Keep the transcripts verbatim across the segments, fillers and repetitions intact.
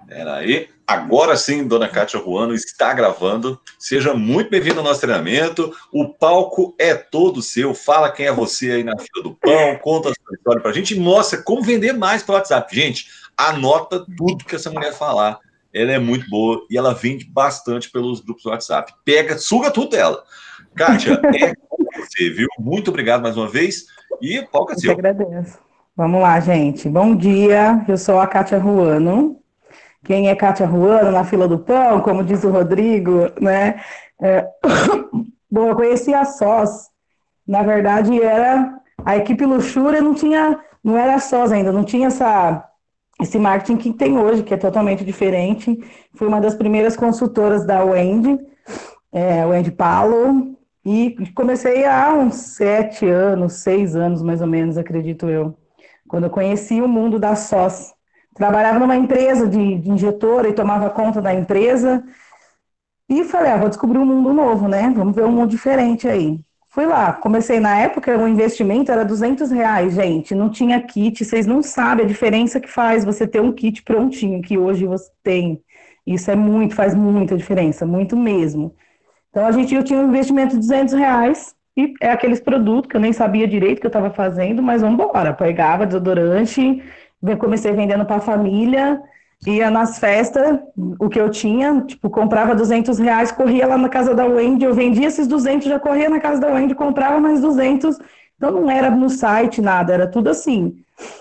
Peraí. Agora sim, dona Kátia Ruano está gravando. Seja muito bem-vindo ao nosso treinamento. O palco é todo seu. Fala quem é você aí na fila do pão, conta a sua história pra gente e mostra como vender mais pelo WhatsApp. Gente, anota tudo que essa mulher falar. Ela é muito boa e ela vende bastante pelos grupos do WhatsApp. Pega, suga tudo dela. Kátia, é com você, viu? Muito obrigado mais uma vez e o palco é Eu que seu. agradeço. Vamos lá, gente. Bom dia, eu sou a Kátia Ruano. Quem é Kátia Ruano na fila do pão, como diz o Rodrigo, né? É... Bom, eu conheci a Sós. Na verdade, era a equipe Luxúria, não tinha, não era a Sós ainda, não tinha essa, esse marketing que tem hoje, que é totalmente diferente. Fui uma das primeiras consultoras da Wendy, é, Wendy Paulo, e comecei há uns sete anos, seis anos mais ou menos, acredito eu, quando eu conheci o mundo da Sós. Trabalhava numa empresa de, de injetora e tomava conta da empresa. E falei, ah, vou descobrir um mundo novo, né? Vamos ver um mundo diferente aí. Fui lá, comecei na época, o investimento era duzentos reais, gente. Não tinha kit, vocês não sabem a diferença que faz você ter um kit prontinho, que hoje você tem. Isso é muito, faz muita diferença, muito mesmo. Então, a gente, eu tinha um investimento de duzentos reais, e é aqueles produtos que eu nem sabia direito que eu estava fazendo, mas vamos embora. Pegava desodorante, comecei vendendo para a família, ia nas festas, o que eu tinha, tipo, comprava duzentos reais, corria lá na casa da Wendy, eu vendia esses duzentos, já corria na casa da Wendy, comprava mais duzentos, então não era no site nada, era tudo assim.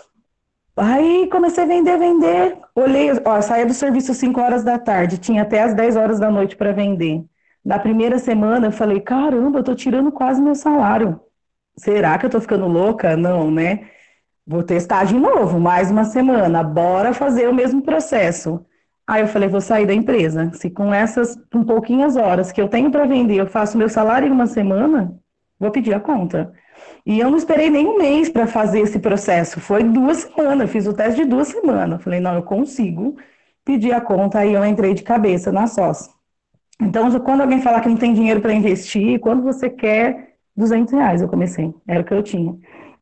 Aí comecei a vender, vender, olhei, ó, saía do serviço às cinco horas da tarde, tinha até às dez horas da noite para vender. Na primeira semana eu falei, caramba, eu tô tirando quase meu salário. Será que eu tô ficando louca? Não, né? Vou testar de novo, mais uma semana, bora fazer o mesmo processo. Aí eu falei, vou sair da empresa. Se com essas um pouquinhas horas que eu tenho para vender, eu faço meu salário em uma semana, vou pedir a conta. E eu não esperei nem um mês para fazer esse processo, foi duas semanas, eu fiz o teste de duas semanas. Falei, não, eu consigo pedir a conta, aí eu entrei de cabeça na sócia. Então, quando alguém falar que não tem dinheiro para investir, quando você quer duzentos reais, eu comecei, era o que eu tinha.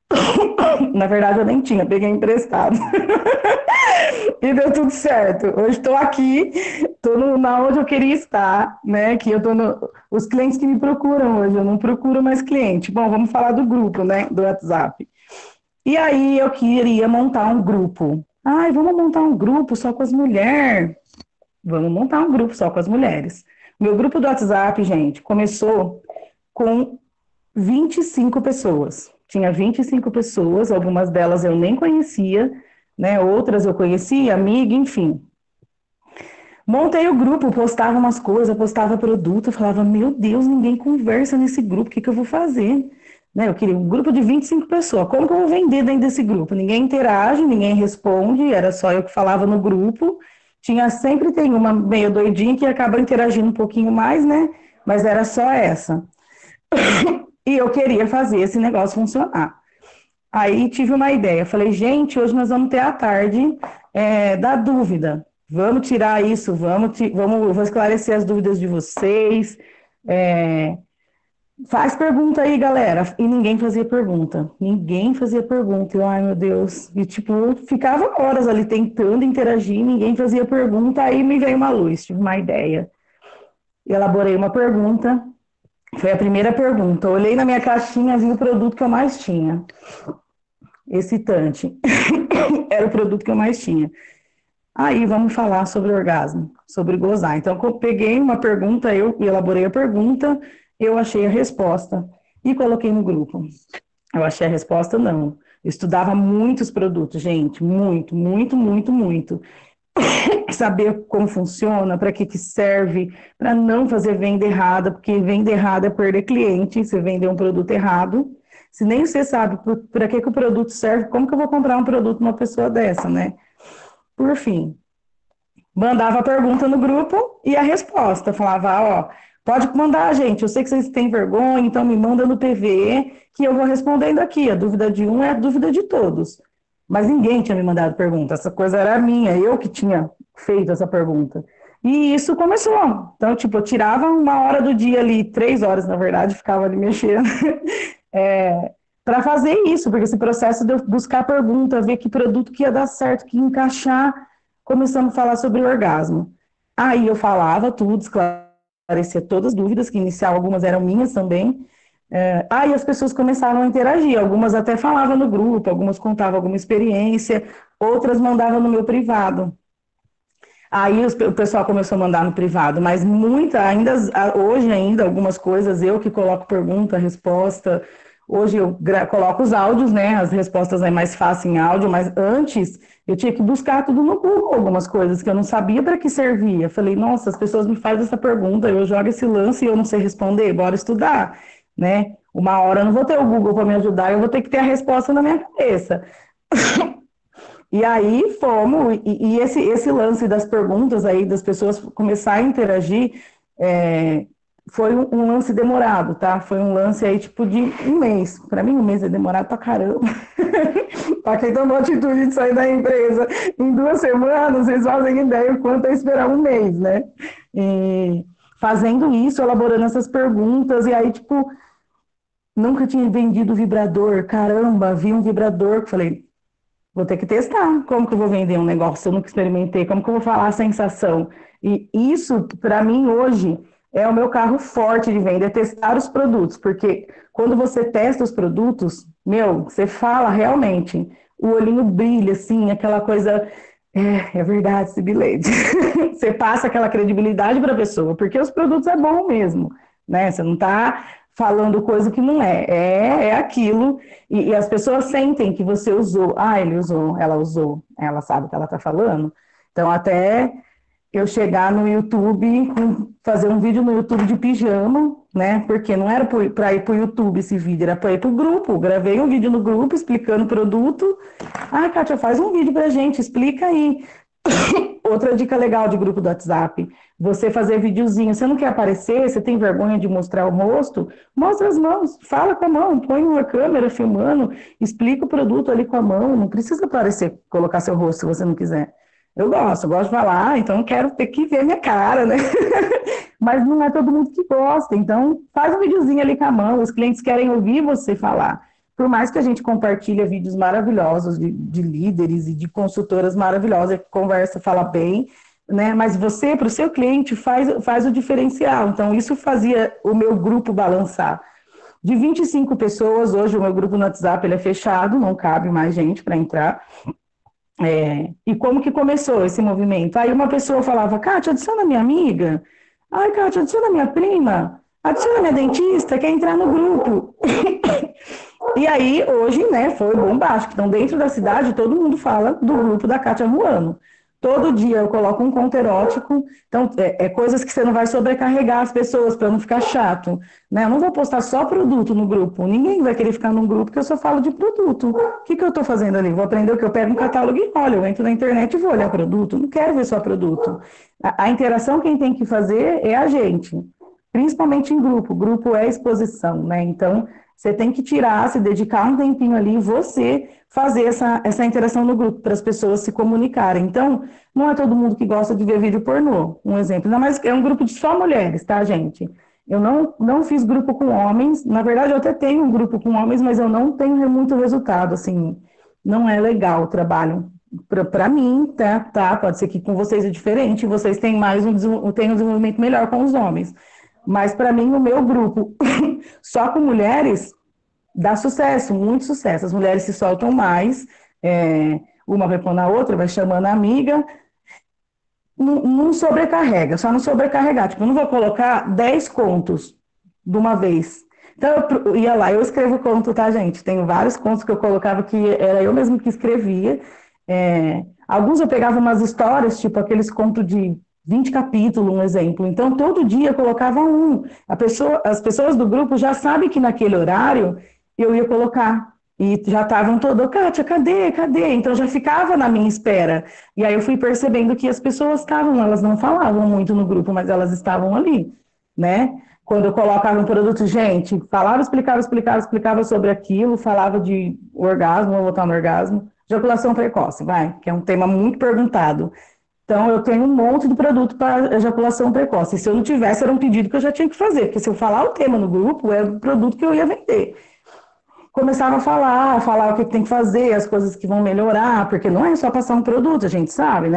Na verdade, eu nem tinha, peguei emprestado. E deu tudo certo. Hoje estou aqui, estou na onde eu queria estar, né? Que eu tô no, os clientes que me procuram hoje, eu não procuro mais cliente. Bom, vamos falar do grupo, né? Do WhatsApp. E aí eu queria montar um grupo. Ai, vamos montar um grupo só com as mulheres. Vamos montar um grupo só com as mulheres. Meu grupo do WhatsApp, gente, começou com vinte e cinco pessoas. Tinha vinte e cinco pessoas, algumas delas eu nem conhecia, né? Outras eu conhecia, amiga, enfim. Montei o grupo, postava umas coisas, postava produto, falava, meu Deus, ninguém conversa nesse grupo, o que, que eu vou fazer? Né? Eu queria um grupo de vinte e cinco pessoas, como que eu vou vender dentro desse grupo? Ninguém interage, ninguém responde, era só eu que falava no grupo. Tinha, sempre tem uma meio doidinha que acaba interagindo um pouquinho mais, né? Mas era só essa. E eu queria fazer esse negócio funcionar. Aí tive uma ideia, falei, gente, hoje nós vamos ter a tarde é, da dúvida. Vamos tirar isso, vamos, vamos vou esclarecer as dúvidas de vocês. É, faz pergunta aí, galera. E ninguém fazia pergunta. Ninguém fazia pergunta. Eu, ai, meu Deus. E, tipo, eu ficava horas ali tentando interagir, ninguém fazia pergunta. Aí me veio uma luz, tive uma ideia. Elaborei uma pergunta. Foi a primeira pergunta. Eu olhei na minha caixinha, vi o produto que eu mais tinha. Excitante. Era o produto que eu mais tinha. Aí vamos falar sobre orgasmo, sobre gozar. Então, eu peguei uma pergunta, eu elaborei a pergunta, eu achei a resposta e coloquei no grupo. Eu achei a resposta, não. Eu estudava muitos produtos, gente, muito, muito, muito, muito. Saber como funciona, para que, que serve, para não fazer venda errada, porque venda errada é perder cliente, você vender um produto errado. Se nem você sabe para que, que o produto serve, como que eu vou comprar um produto numa pessoa dessa, né? Por fim, mandava a pergunta no grupo e a resposta. Falava, ó, pode mandar, gente, eu sei que vocês têm vergonha, então me manda no P V que eu vou respondendo aqui. A dúvida de um é a dúvida de todos. Mas ninguém tinha me mandado pergunta, essa coisa era minha, eu que tinha feito essa pergunta. E isso começou. Então, tipo, eu tirava uma hora do dia ali, três horas, na verdade, ficava ali mexendo, é, para fazer isso, porque esse processo de eu buscar pergunta, ver que produto que ia dar certo, que ia encaixar, começamos a falar sobre orgasmo. Aí eu falava tudo, esclarecia todas as dúvidas, que inicial algumas eram minhas também. É, aí as pessoas começaram a interagir, algumas até falavam no grupo, algumas contavam alguma experiência, outras mandavam no meu privado. Aí os, o pessoal começou a mandar no privado, mas muita, ainda hoje ainda, algumas coisas, eu que coloco pergunta, resposta, hoje eu coloco os áudios, né, as respostas é mais fácil em áudio, mas antes eu tinha que buscar tudo no Google, algumas coisas que eu não sabia para que servia. Falei, nossa, as pessoas me fazem essa pergunta, eu jogo esse lance e eu não sei responder, bora estudar, né? Uma hora eu não vou ter o Google para me ajudar, eu vou ter que ter a resposta na minha cabeça. E aí fomos, e, e esse, esse lance das perguntas aí, das pessoas começar a interagir, é, foi um, um lance demorado, tá? Foi um lance aí tipo de um mês. Para mim, um mês é demorado pra caramba. Para quem tomou a atitude de sair da empresa em duas semanas, vocês fazem ideia o quanto é esperar um mês, né? E fazendo isso, elaborando essas perguntas, e aí, tipo, nunca tinha vendido vibrador, caramba, vi um vibrador, falei, vou ter que testar. Como que eu vou vender um negócio? Eu nunca experimentei. Como que eu vou falar a sensação? E isso, para mim, hoje, é o meu carro forte de venda, é testar os produtos. Porque quando você testa os produtos, meu, você fala realmente, o olhinho brilha, assim, aquela coisa... É, é verdade, esse bilhete. Você passa aquela credibilidade para a pessoa, porque os produtos é bom mesmo, né? Você não está falando coisa que não é, é, é aquilo, e, e as pessoas sentem que você usou, ah, ele usou, ela usou, ela sabe o que ela está falando. Então, até eu chegar no YouTube, fazer um vídeo no YouTube de pijama, né? Porque não era para ir para o YouTube esse vídeo, era para ir para o grupo. Gravei um vídeo no grupo explicando o produto. Ah, Kátia, faz um vídeo para a gente, explica aí. Outra dica legal de grupo do WhatsApp, você fazer videozinho, você não quer aparecer, você tem vergonha de mostrar o rosto, mostra as mãos, fala com a mão, põe uma câmera filmando, explica o produto ali com a mão, não precisa aparecer, colocar seu rosto se você não quiser. Eu gosto, eu gosto de falar, então quero ter que ver minha cara, né? Mas não é todo mundo que gosta, então faz um videozinho ali com a mão, os clientes querem ouvir você falar. Por mais que a gente compartilhe vídeos maravilhosos de, de líderes e de consultoras maravilhosas, que conversa, fala bem, né? Mas você, para o seu cliente, faz, faz o diferencial. Então, isso fazia o meu grupo balançar. De vinte e cinco pessoas, hoje o meu grupo no WhatsApp ele é fechado, não cabe mais gente para entrar. É, e como que começou esse movimento? Aí uma pessoa falava, Kátia, adiciona minha amiga. Ai, Kátia, adiciona minha prima. Adiciona minha dentista, quer entrar no grupo. E aí, hoje, né, foi bombástico. Então, dentro da cidade, todo mundo fala do grupo da Kátia Ruano. Todo dia eu coloco um conto erótico. Então, é, é coisas que você não vai sobrecarregar as pessoas para não ficar chato. Né? Eu não vou postar só produto no grupo. Ninguém vai querer ficar num grupo porque eu só falo de produto. O que, que eu estou fazendo ali? Vou aprender o que? Eu pego um catálogo e olho. Eu entro na internet e vou olhar produto. Não quero ver só produto. A, a interação quem tem que fazer é a gente. Principalmente em grupo. Grupo é exposição, né? Então, você tem que tirar, se dedicar um tempinho ali, você fazer essa, essa interação no grupo, para as pessoas se comunicarem. Então, não é todo mundo que gosta de ver vídeo pornô, um exemplo. Não, mas é um grupo de só mulheres, tá, gente? Eu não, não fiz grupo com homens, na verdade eu até tenho um grupo com homens, mas eu não tenho muito resultado, assim, não é legal o trabalho. Para mim, tá, tá, pode ser que com vocês é diferente, vocês têm mais um, têm um desenvolvimento melhor com os homens. Mas para mim, o meu grupo, só com mulheres, dá sucesso, muito sucesso. As mulheres se soltam mais, é, uma vai pôr na outra, vai chamando a amiga, não, não sobrecarrega, só não sobrecarregar. Tipo, eu não vou colocar dez contos de uma vez. Então, eu ia lá, eu escrevo conto, tá, gente? Tenho vários contos que eu colocava que era eu mesmo que escrevia. É, alguns eu pegava umas histórias, tipo aqueles contos de vinte capítulos, um exemplo. Então, todo dia eu colocava um. A pessoa, as pessoas do grupo já sabem que naquele horário eu ia colocar. E já estavam todos, Kátia, cadê, cadê? Então, já ficava na minha espera. E aí eu fui percebendo que as pessoas estavam, elas não falavam muito no grupo, mas elas estavam ali, né? Quando eu colocava um produto, gente, falava, explicava, explicava, explicava sobre aquilo, falava de orgasmo, vou voltar no orgasmo, ejaculação precoce, vai, que é um tema muito perguntado. Então, eu tenho um monte de produto para ejaculação precoce. E se eu não tivesse, era um pedido que eu já tinha que fazer, porque se eu falar o tema no grupo, é o produto que eu ia vender. Começava a falar, falar o que tem que fazer, as coisas que vão melhorar, porque não é só passar um produto, a gente sabe, né?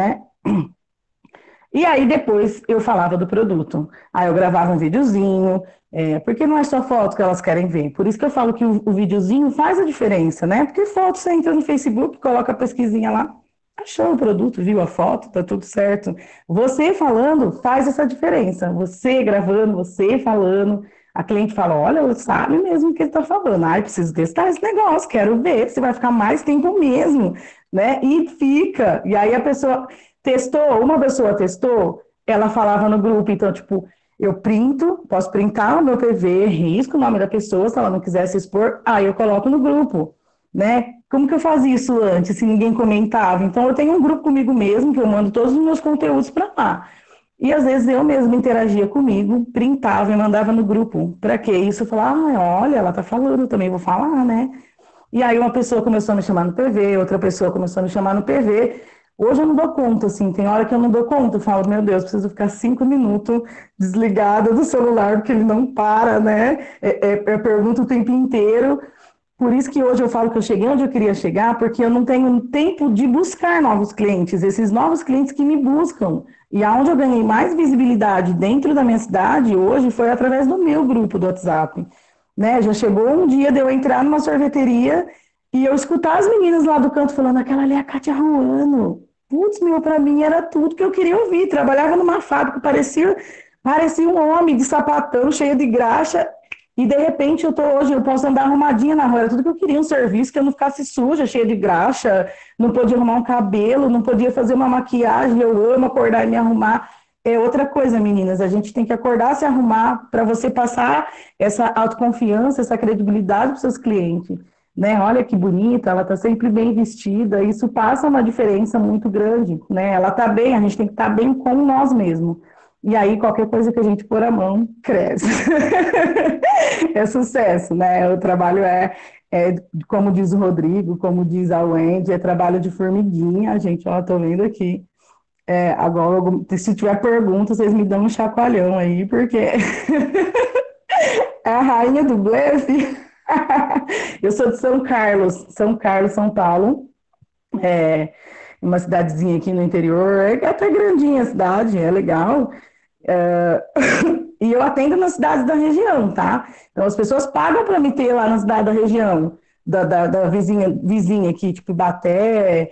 E aí depois eu falava do produto. Aí eu gravava um videozinho, é, porque não é só foto que elas querem ver. Por isso que eu falo que o, o videozinho faz a diferença, né? Porque foto, você entra no Facebook, coloca a pesquisinha lá, achou o produto, viu a foto, tá tudo certo. Você falando faz essa diferença. Você gravando, você falando, a cliente fala, olha, sabe mesmo o que ele tá falando. Ai, preciso testar esse negócio, quero ver, você vai ficar mais tempo mesmo, né? E fica. E aí a pessoa testou, uma pessoa testou, ela falava no grupo, então, tipo, eu printo, posso printar o meu P V, risco o nome da pessoa, se ela não quiser se expor, aí eu coloco no grupo, né? Como que eu fazia isso antes, se ninguém comentava? Então, eu tenho um grupo comigo mesmo, que eu mando todos os meus conteúdos para lá. E às vezes eu mesma interagia comigo, printava e mandava no grupo. Para quê? Isso eu falava, ah, olha, ela tá falando, eu também vou falar, né? E aí uma pessoa começou a me chamar no P V, outra pessoa começou a me chamar no P V. Hoje eu não dou conta, assim, tem hora que eu não dou conta, eu falo, meu Deus, preciso ficar cinco minutos desligada do celular, porque ele não para, né? É, é, eu pergunto o tempo inteiro. Por isso que hoje eu falo que eu cheguei onde eu queria chegar, porque eu não tenho tempo de buscar novos clientes, esses novos clientes que me buscam. E aonde eu ganhei mais visibilidade dentro da minha cidade hoje foi através do meu grupo do WhatsApp. Né? Já chegou um dia de eu entrar numa sorveteria e eu escutar as meninas lá do canto falando, aquela ali é a Kátia Ruano. Putz, meu, para mim era tudo que eu queria ouvir. Trabalhava numa fábrica, parecia, parecia um homem de sapatão, cheio de graxa. E de repente eu tô hoje, eu posso andar arrumadinha na rua, era tudo que eu queria, um serviço que eu não ficasse suja, cheia de graxa, não podia arrumar um cabelo, não podia fazer uma maquiagem, eu amo acordar e me arrumar. É outra coisa, meninas, a gente tem que acordar, se arrumar para você passar essa autoconfiança, essa credibilidade para os seus clientes. Né? Olha que bonita, ela está sempre bem vestida, isso passa uma diferença muito grande. Né? Ela está bem, a gente tem que estar bem com nós mesmos. E aí, qualquer coisa que a gente pôr a mão, cresce. É sucesso, né? O trabalho é, é, como diz o Rodrigo, como diz a Wendy, é trabalho de formiguinha. Gente, ó, tô vendo aqui. É, agora, se tiver perguntas, vocês me dão um chacoalhão aí, porque é a rainha do blefe. Eu sou de São Carlos, São Carlos, São Paulo. É uma cidadezinha aqui no interior, é até grandinha a cidade, é legal. É, e eu atendo nas cidades da região, tá? Então as pessoas pagam para me ter lá na cidade da região, da, da, da vizinha, vizinha aqui, tipo Ibaté.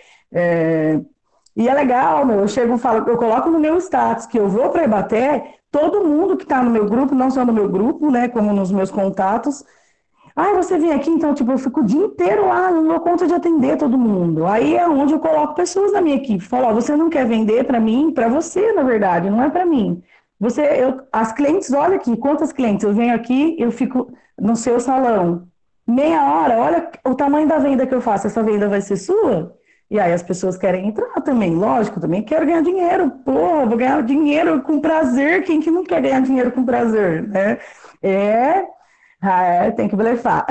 É, e é legal, meu, eu chego e falo, eu coloco no meu status que eu vou para Ibaté, todo mundo que está no meu grupo, não só no meu grupo, né, como nos meus contatos. Ah, você vem aqui, então, tipo, eu fico o dia inteiro lá, não dou conta de atender todo mundo. Aí é onde eu coloco pessoas na minha equipe. Falo, ó, você não quer vender para mim? Para você, na verdade, não é para mim. Você, eu, as clientes, olha aqui, quantas clientes? Eu venho aqui, eu fico no seu salão. Meia hora, olha o tamanho da venda que eu faço. Essa venda vai ser sua? E aí as pessoas querem entrar também, lógico, também quero ganhar dinheiro. Pô, vou ganhar dinheiro com prazer. Quem que não quer ganhar dinheiro com prazer, né? É... Ah, é, tem que blefar.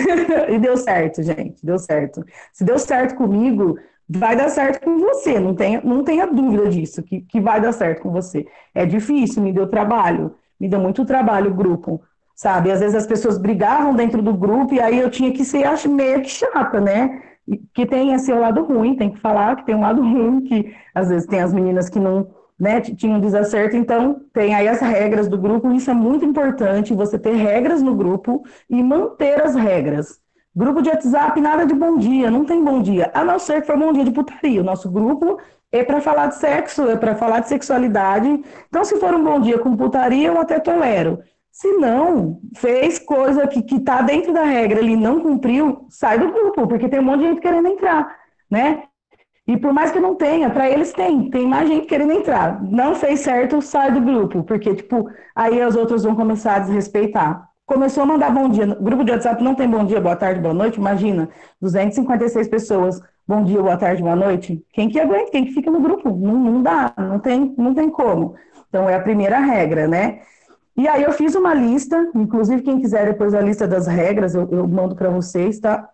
E deu certo, gente, deu certo. Se deu certo comigo, vai dar certo com você, não tenha, não tenha dúvida disso, que, que vai dar certo com você. É difícil, me deu trabalho, me deu muito trabalho o grupo, sabe? Às vezes as pessoas brigavam dentro do grupo e aí eu tinha que ser, acho, meio que chata, né? Que tem esse lado ruim, tem que falar que tem um lado ruim, que às vezes tem as meninas que não... Né, tinha um desacerto, então tem aí as regras do grupo, isso é muito importante, você ter regras no grupo e manter as regras. Grupo de WhatsApp, nada de bom dia, não tem bom dia, a não ser que for bom dia de putaria. O nosso grupo é para falar de sexo, é para falar de sexualidade, então se for um bom dia com putaria, eu até tolero. Se não, fez coisa que está dentro da regra, ele não cumpriu, sai do grupo, porque tem um monte de gente querendo entrar, né? E por mais que não tenha, para eles tem, tem mais gente querendo entrar. Não fez certo, sai do grupo, porque, tipo, aí os outros vão começar a desrespeitar. Começou a mandar bom dia. No grupo de WhatsApp não tem bom dia, boa tarde, boa noite, imagina, duzentas e cinquenta e seis pessoas, bom dia, boa tarde, boa noite. Quem que aguenta, quem que fica no grupo? Não, não dá, não tem, não tem como. Então, é a primeira regra, né? E aí eu fiz uma lista, inclusive quem quiser depois a lista das regras, eu, eu mando para vocês, tá?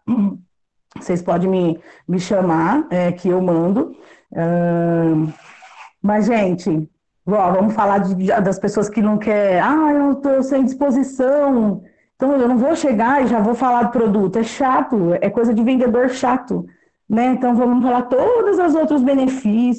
Vocês podem me, me chamar, é, que eu mando. Uh, mas, gente, ó, vamos falar de, das pessoas que não querem. Ah, eu estou sem disposição, então eu não vou chegar e já vou falar do produto. É chato, é coisa de vendedor chato. Né? Então, vamos falar todos os outros benefícios,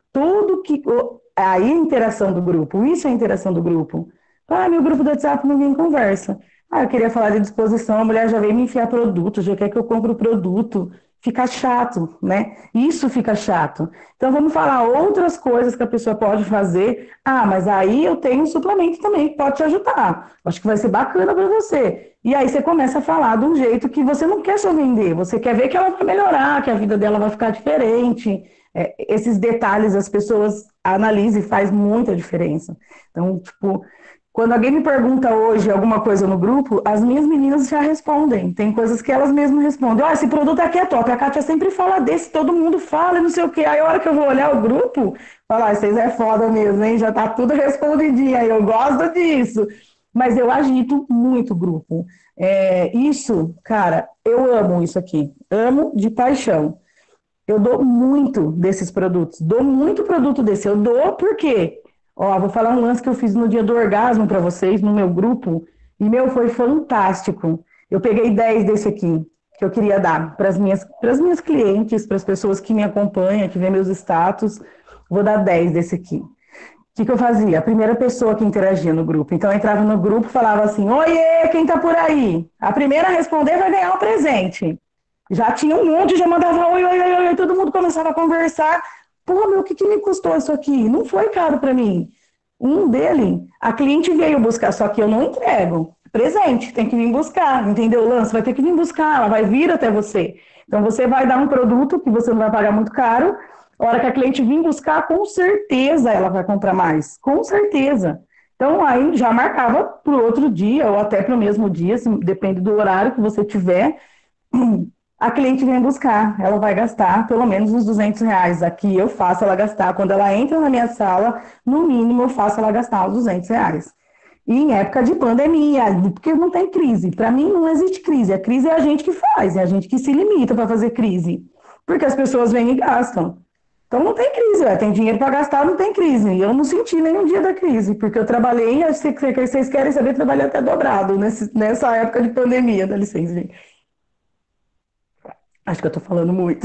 tudo que... Aí a interação do grupo, isso é a interação do grupo. Ah, meu grupo do WhatsApp ninguém conversa. Ah, eu queria falar de disposição, a mulher já veio me enfiar produto, já quer que eu compre o produto. Fica chato, né? Isso fica chato. Então, vamos falar outras coisas que a pessoa pode fazer. Ah, mas aí eu tenho um suplemento também que pode te ajudar. Acho que vai ser bacana para você. E aí você começa a falar de um jeito que você não quer só vender, você quer ver que ela vai melhorar, que a vida dela vai ficar diferente. É, esses detalhes as pessoas analisam e faz muita diferença. Então, tipo, quando alguém me pergunta hoje alguma coisa no grupo, as minhas meninas já respondem. Tem coisas que elas mesmas respondem. Ó, oh, esse produto aqui é top. A Kátia sempre fala desse, todo mundo fala e não sei o quê. Aí a hora que eu vou olhar o grupo, falar, ah, vocês é foda mesmo, hein? Já tá tudo respondidinho aí, eu gosto disso. Mas eu agito muito o grupo. É, isso, cara, eu amo isso aqui. Amo de paixão. Eu dou muito desses produtos. Dou muito produto desse. Eu dou por quê? Ó, vou falar um lance que eu fiz no dia do orgasmo para vocês, no meu grupo, e, meu, foi fantástico. Eu peguei dez desse aqui, que eu queria dar para as minhas, pras minhas clientes, para as pessoas que me acompanham, que vêem meus status, vou dar dez desse aqui. O que, que eu fazia? A primeira pessoa que interagia no grupo. Então, eu entrava no grupo e falava assim, oiê, quem tá por aí? A primeira a responder vai ganhar um presente. Já tinha um monte, já mandava oi, oi, oi, oi, todo mundo começava a conversar. Pô, meu, o que, que me custou isso aqui? Não foi caro para mim. Um dele, a cliente veio buscar, só que eu não entrego. Presente, tem que vir buscar, entendeu? O lance vai ter que vir buscar, ela vai vir até você. Então, você vai dar um produto que você não vai pagar muito caro. A hora que a cliente vir buscar, com certeza ela vai comprar mais. Com certeza. Então, aí já marcava para o outro dia, ou até para o mesmo dia, se, depende do horário que você tiver. A cliente vem buscar, ela vai gastar pelo menos uns duzentos reais. Aqui eu faço ela gastar, quando ela entra na minha sala, no mínimo eu faço ela gastar uns duzentos reais. E em época de pandemia, porque não tem crise. Para mim não existe crise, a crise é a gente que faz, é a gente que se limita para fazer crise. Porque as pessoas vêm e gastam. Então não tem crise, ué. Tem dinheiro para gastar, não tem crise. E eu não senti nenhum dia da crise, porque eu trabalhei, acho que vocês querem saber, trabalhei até dobrado nesse, nessa época de pandemia, dá licença, gente. Acho que eu tô falando muito.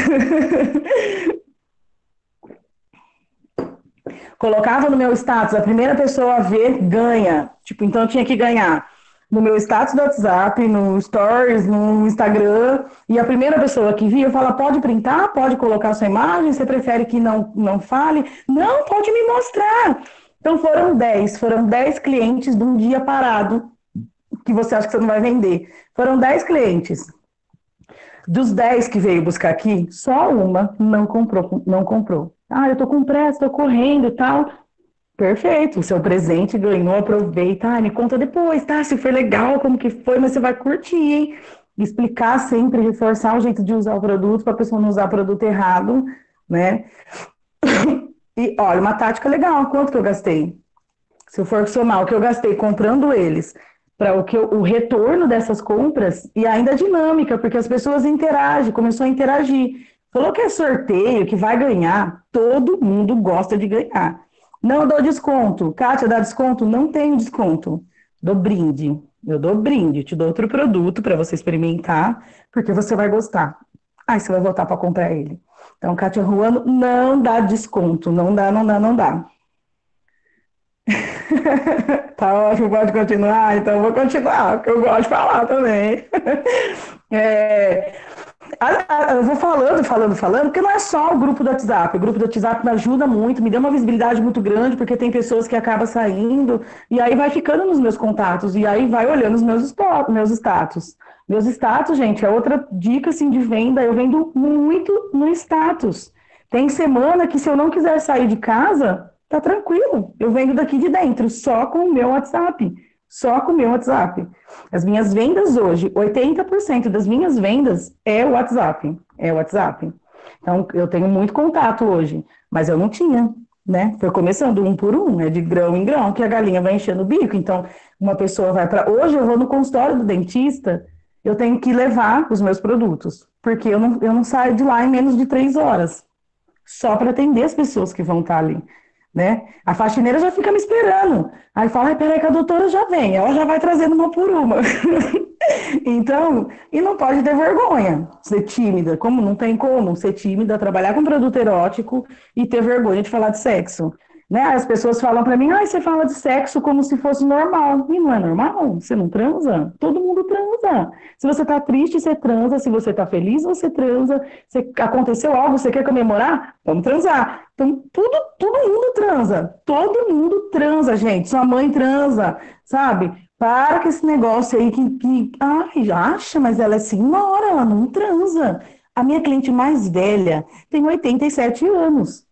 Colocava no meu status, a primeira pessoa a ver ganha. Tipo, então eu tinha que ganhar no meu status do WhatsApp, no Stories, no Instagram. E a primeira pessoa que via, eu falo, pode printar, pode colocar sua imagem, você prefere que não, não fale? Não, pode me mostrar. Então foram dez, foram dez clientes de um dia parado, que você acha que você não vai vender. Foram dez clientes. Dos dez que veio buscar aqui, só uma não comprou, não comprou. Ah, eu tô com pressa, tô correndo e tal. Perfeito, o seu presente ganhou, aproveita. Ah, me conta depois, tá? Se foi legal, como que foi, mas você vai curtir, hein? Explicar sempre, reforçar o jeito de usar o produto para a pessoa não usar o produto errado, né? E olha, uma tática legal, quanto que eu gastei? Se eu for somar o que eu gastei comprando eles para o, que eu, o retorno dessas compras e ainda a dinâmica, porque as pessoas interagem, começou a interagir. Falou que é sorteio, que vai ganhar, todo mundo gosta de ganhar. Não dou desconto. Kátia, dá desconto? Não tenho desconto. Dou brinde. Eu dou brinde, te dou outro produto para você experimentar, porque você vai gostar. Aí você vai voltar para comprar ele. Então, Kátia Ruano não dá desconto, não dá, não dá, não dá. Tá ótimo, pode continuar? Então eu vou continuar, porque eu gosto de falar também. É, eu vou falando, falando, falando, porque não é só o grupo do WhatsApp. O grupo do WhatsApp me ajuda muito, me deu uma visibilidade muito grande, porque tem pessoas que acabam saindo, e aí vai ficando nos meus contatos, e aí vai olhando os meus, meus status. Meus status, gente, é outra dica assim, de venda, eu vendo muito no status. Tem semana que se eu não quiser sair de casa, tá tranquilo, eu vendo daqui de dentro, só com o meu WhatsApp, só com o meu WhatsApp. As minhas vendas hoje, oitenta por cento das minhas vendas é o WhatsApp, é o WhatsApp. Então, eu tenho muito contato hoje, mas eu não tinha, né? Foi começando um por um, é de grão em grão, que a galinha vai enchendo o bico. Então, uma pessoa vai para... Hoje eu vou no consultório do dentista, eu tenho que levar os meus produtos, porque eu não, eu não saio de lá em menos de três horas, só para atender as pessoas que vão estar ali. Né? A faxineira já fica me esperando. Aí fala, ai, peraí que a doutora já vem. Ela já vai trazendo uma por uma. Então, e não pode ter vergonha, ser tímida. Como não tem como ser tímida, trabalhar com produto erótico e ter vergonha de falar de sexo. Né? As pessoas falam para mim, ah, você fala de sexo como se fosse normal. E não é normal, você não transa. Todo mundo transa. Se você tá triste, você transa. Se você tá feliz, você transa. Se aconteceu algo, você quer comemorar? Vamos transar. Então, tudo, todo mundo transa. Todo mundo transa, gente. Sua mãe transa, sabe? Para com esse negócio aí que, que ai, acha, mas ela é senhora, ela não transa. A minha cliente mais velha tem oitenta e sete anos.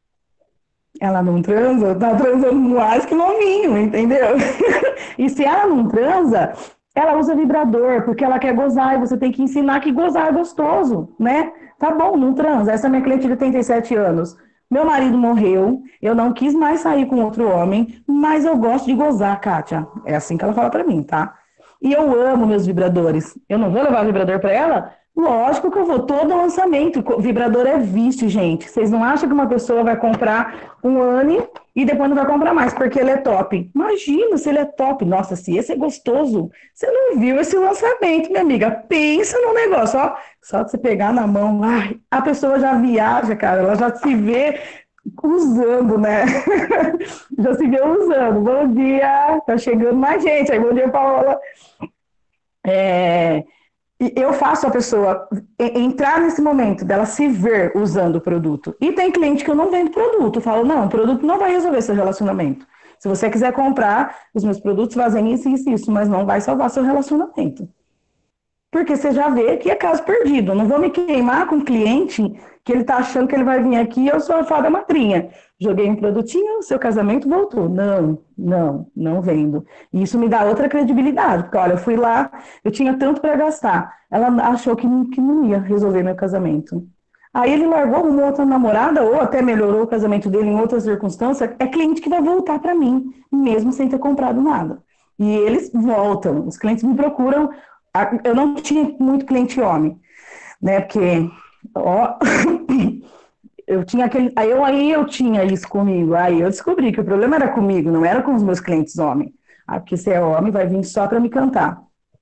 Ela não transa, tá transando mais que novinho, entendeu? E se ela não transa, ela usa vibrador, porque ela quer gozar, e você tem que ensinar que gozar é gostoso, né? Tá bom, não transa. Essa é minha cliente de oitenta e sete anos. Meu marido morreu, eu não quis mais sair com outro homem, mas eu gosto de gozar, Kátia. É assim que ela fala pra mim, tá? E eu amo meus vibradores. Eu não vou levar vibrador pra ela? Lógico que eu vou, todo lançamento. Vibrador é vício, gente. Vocês não acham que uma pessoa vai comprar um Anne e depois não vai comprar mais, porque ele é top. Imagina se ele é top. Nossa, se esse é gostoso. Você não viu esse lançamento, minha amiga. Pensa no negócio, ó. Só de você pegar na mão, ai, a pessoa já viaja, cara. Ela já se vê usando, né? Já se vê usando. Bom dia, tá chegando mais gente. Aí, bom dia, Paola. É... Eu faço a pessoa entrar nesse momento dela se ver usando o produto. E tem cliente que eu não vendo produto. Eu falo, não, o produto não vai resolver seu relacionamento. Se você quiser comprar, os meus produtos fazem isso, isso, isso, mas não vai salvar seu relacionamento. Porque você já vê que é caso perdido. Eu não vou me queimar com um cliente que ele tá achando que ele vai vir aqui e eu sou a fada madrinha. Joguei um produtinho, seu casamento voltou. Não, não, não vendo. E isso me dá outra credibilidade, porque olha, eu fui lá, eu tinha tanto para gastar. Ela achou que não, que não ia resolver meu casamento. Aí ele largou uma outra namorada, ou até melhorou o casamento dele em outras circunstâncias. É cliente que vai voltar para mim, mesmo sem ter comprado nada. E eles voltam, os clientes me procuram. Eu não tinha muito cliente homem, né? Porque, ó, eu tinha aquele. Aí eu, aí eu tinha isso comigo. Aí eu descobri que o problema era comigo, não era com os meus clientes homens. Ah, porque se é homem, vai vir só para me cantar.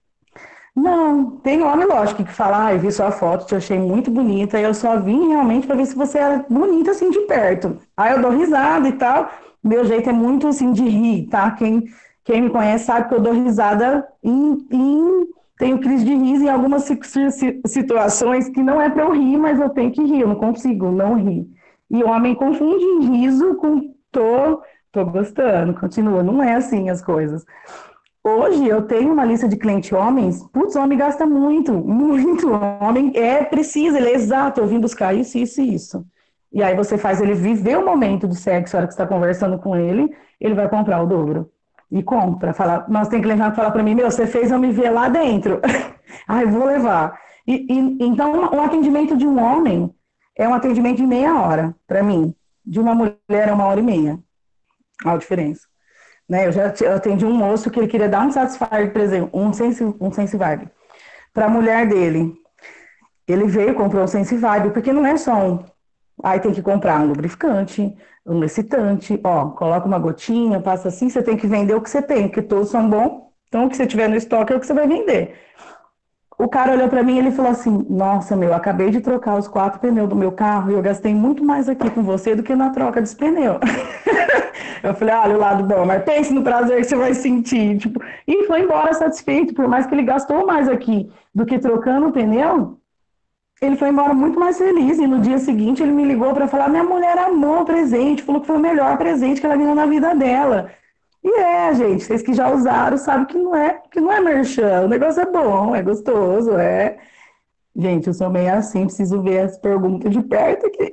Não, tem homem, lógico, que fala, ah, eu vi sua foto, te achei muito bonita, e eu só vim realmente para ver se você era bonita assim de perto. Aí eu dou risada e tal. Meu jeito é muito assim de rir, tá? Quem, quem me conhece sabe que eu dou risada em, em tenho crise de riso em algumas situações que não é para eu rir, mas eu tenho que rir, eu não consigo não rir. E o homem confunde riso com tô, tô gostando, continua. Não é assim as coisas. Hoje eu tenho uma lista de clientes homens, putz, homem gasta muito, muito. Homem é preciso, ele é exato, eu vim buscar isso, isso e isso. E aí você faz ele viver o momento do sexo, a hora que você está conversando com ele, ele vai comprar o dobro. E compra, fala, nós tem que levar para falar para mim, meu, você fez eu me ver lá dentro. Ai, vou levar. E, e, então, o atendimento de um homem é um atendimento de meia hora, para mim. De uma mulher é uma hora e meia. Olha a diferença. Né, eu já eu atendi um moço que ele queria dar um Satisfyer, por exemplo, um Sense, um sense Vibe, para a mulher dele. Ele veio, comprou um Sense Vibe, porque não é só um. Aí tem que comprar um lubrificante, um excitante, ó, coloca uma gotinha, passa assim, você tem que vender o que você tem, porque todos são bons, então o que você tiver no estoque é o que você vai vender. O cara olhou para mim e ele falou assim, nossa, meu, acabei de trocar os quatro pneus do meu carro e eu gastei muito mais aqui com você do que na troca dos pneus. Eu falei, olha o lado bom, mas pense no prazer que você vai sentir. Tipo, e foi embora satisfeito, por mais que ele gastou mais aqui do que trocando o pneu, ele foi embora muito mais feliz. E no dia seguinte ele me ligou para falar, minha mulher amou o presente, falou que foi o melhor presente que ela ganhou na vida dela. E é, gente, vocês que já usaram sabem que não é, que não é merchan, o negócio é bom, é gostoso, é... Gente, eu sou meio assim, preciso ver as perguntas de perto aqui.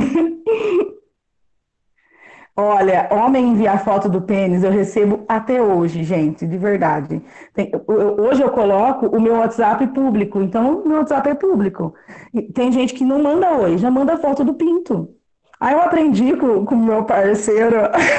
Olha, homem enviar foto do pênis, eu recebo até hoje, gente, de verdade. Tem, eu, hoje eu coloco o meu WhatsApp público, então o meu WhatsApp é público. E tem gente que não manda oi, já manda foto do pinto. Aí eu aprendi com o meu parceiro...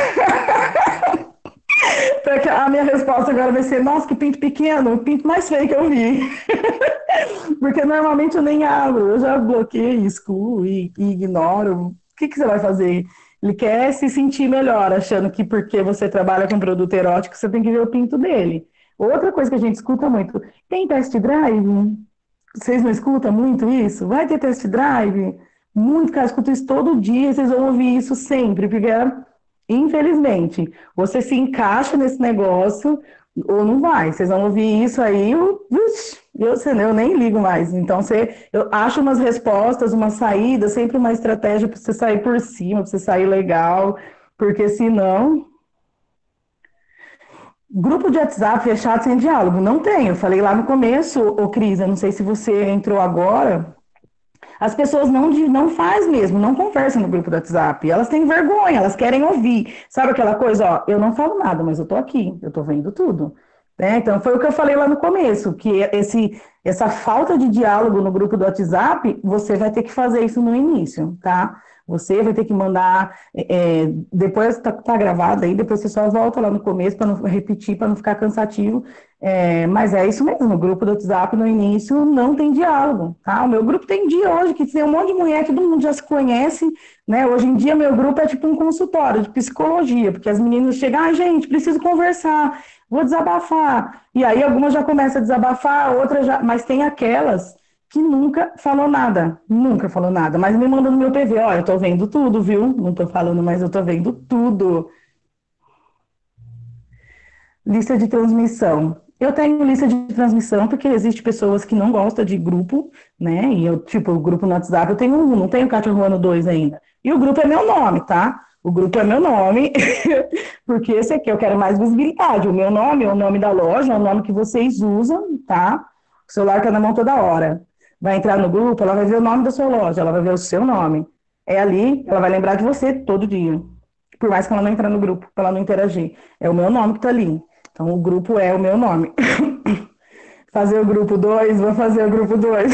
A minha resposta agora vai ser, nossa, que pinto pequeno, o pinto mais feio que eu vi. Porque normalmente eu nem abro, eu já bloqueio, excluo e, e ignoro. O que, que você vai fazer? Ele quer se sentir melhor, achando que porque você trabalha com produto erótico, você tem que ver o pinto dele. Outra coisa que a gente escuta muito, tem test drive? Vocês não escutam muito isso? Vai ter test drive? Muito, cara, eu escuto isso todo dia, vocês vão ouvir isso sempre, porque, infelizmente, você se encaixa nesse negócio ou não vai. Vocês vão ouvir isso aí, eu, eu, eu nem ligo mais. Então, você, eu acho umas respostas, uma saída, sempre uma estratégia para você sair por cima, para você sair legal, porque senão grupo de WhatsApp fechado sem diálogo. Não tem. Eu falei lá no começo, ô Cris, eu não sei se você entrou agora. As pessoas não, não faz mesmo, não conversam no grupo do WhatsApp. Elas têm vergonha, elas querem ouvir. Sabe aquela coisa, ó, eu não falo nada, mas eu tô aqui, eu tô vendo tudo. Né? Então, foi o que eu falei lá no começo, que esse, essa falta de diálogo no grupo do WhatsApp, você vai ter que fazer isso no início, tá? Você vai ter que mandar, é, depois tá, tá gravado aí, depois você só volta lá no começo para não repetir, para não ficar cansativo. É, mas é isso mesmo, o grupo do WhatsApp no início não tem diálogo, tá? O meu grupo tem dia hoje, que tem um monte de mulher, todo mundo já se conhece, né? Hoje em dia meu grupo é tipo um consultório de psicologia, porque as meninas chegam, ah, gente, preciso conversar, vou desabafar. E aí algumas já começam a desabafar, outras já, mas tem aquelas que nunca falou nada, nunca falou nada, mas me manda no meu P V, ó, eu tô vendo tudo, viu? Não tô falando, mas eu tô vendo tudo. Lista de transmissão. Eu tenho lista de transmissão porque existe pessoas que não gostam de grupo, né? E eu, tipo, o grupo no WhatsApp, eu tenho um, não tenho Cátia Ruano dois ainda. E o grupo é meu nome, tá? O grupo é meu nome, porque esse aqui eu quero mais visibilidade. O meu nome é o nome da loja, é o nome que vocês usam, tá? O celular tá na mão toda hora. Vai entrar no grupo, ela vai ver o nome da sua loja, ela vai ver o seu nome. É ali, ela vai lembrar de você todo dia. Por mais que ela não entre no grupo, pra ela não interagir. É o meu nome que tá ali. Então, o grupo é o meu nome. Fazer o grupo dois, vou fazer o grupo dois.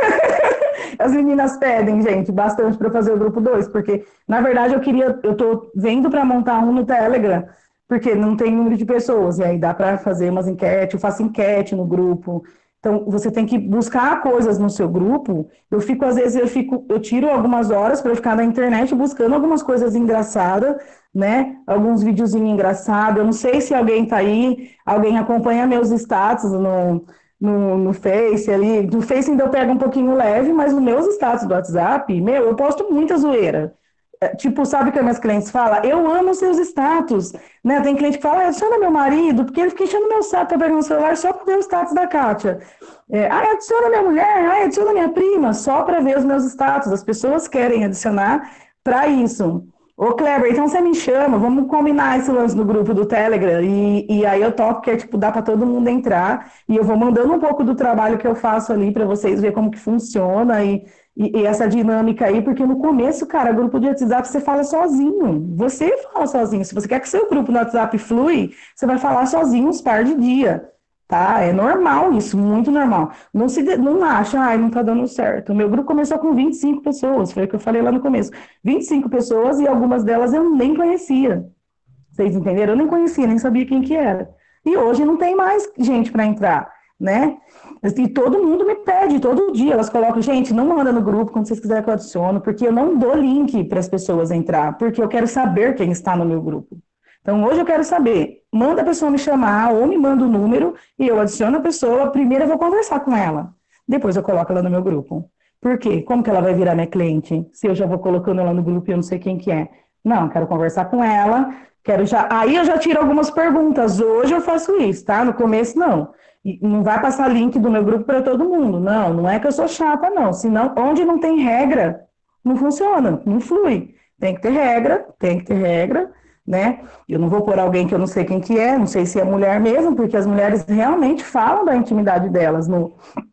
As meninas pedem, gente, bastante para fazer o grupo dois, porque, na verdade, eu queria, eu tô vendo para montar um no Telegram, porque não tem número de pessoas, e aí dá para fazer umas enquetes, eu faço enquete no grupo. Então, você tem que buscar coisas no seu grupo. Eu fico, às vezes, eu fico, eu tiro algumas horas para ficar na internet buscando algumas coisas engraçadas, né? Alguns videozinhos engraçados. Eu não sei se alguém tá aí, alguém acompanha meus status no, no, no Face ali. No Face ainda eu pego um pouquinho leve, mas nos meus status do WhatsApp, meu, eu posto muita zoeira. Tipo, sabe o que meus clientes falam? Eu amo seus status, né? Tem cliente que fala, ah, adiciona meu marido, porque ele fica enchendo meu saco pra pegar no celular só pra ver o status da Kátia. É, ah, adiciona minha mulher, ah, adiciona minha prima, só pra ver os meus status. As pessoas querem adicionar pra isso. Ô, Kleber, então você me chama, vamos combinar esse lance no grupo do Telegram, e, e aí eu topo, que é, tipo, dá pra todo mundo entrar, e eu vou mandando um pouco do trabalho que eu faço ali pra vocês verem como que funciona, e E, e essa dinâmica aí, porque no começo, cara, grupo de WhatsApp você fala sozinho. Você fala sozinho. Se você quer que seu grupo no WhatsApp flui, você vai falar sozinho uns par de dias, tá? É normal isso, muito normal. Não se não acha, ai, não tá dando certo. O meu grupo começou com vinte e cinco pessoas, foi o que eu falei lá no começo. vinte e cinco pessoas e algumas delas eu nem conhecia. Vocês entenderam? Eu nem conhecia, nem sabia quem que era. E hoje não tem mais gente para entrar, né? E todo mundo me pede, todo dia, elas colocam, gente, não manda no grupo quando vocês quiserem que eu adiciono, porque eu não dou link para as pessoas entrar, porque eu quero saber quem está no meu grupo. Então, hoje eu quero saber, manda a pessoa me chamar, ou me manda o número, e eu adiciono a pessoa, primeiro eu vou conversar com ela, depois eu coloco ela no meu grupo. Por quê? Como que ela vai virar minha cliente, se eu já vou colocando ela no grupo e eu não sei quem que é? Não, quero conversar com ela, quero já... Aí eu já tiro algumas perguntas, hoje eu faço isso, tá? No começo, não. Não vai passar link do meu grupo para todo mundo. Não, não é que eu sou chata, não. Senão, onde não tem regra, não funciona, não flui. Tem que ter regra, tem que ter regra, né? Eu não vou pôr alguém que eu não sei quem que é, não sei se é mulher mesmo, porque as mulheres realmente falam da intimidade delas no,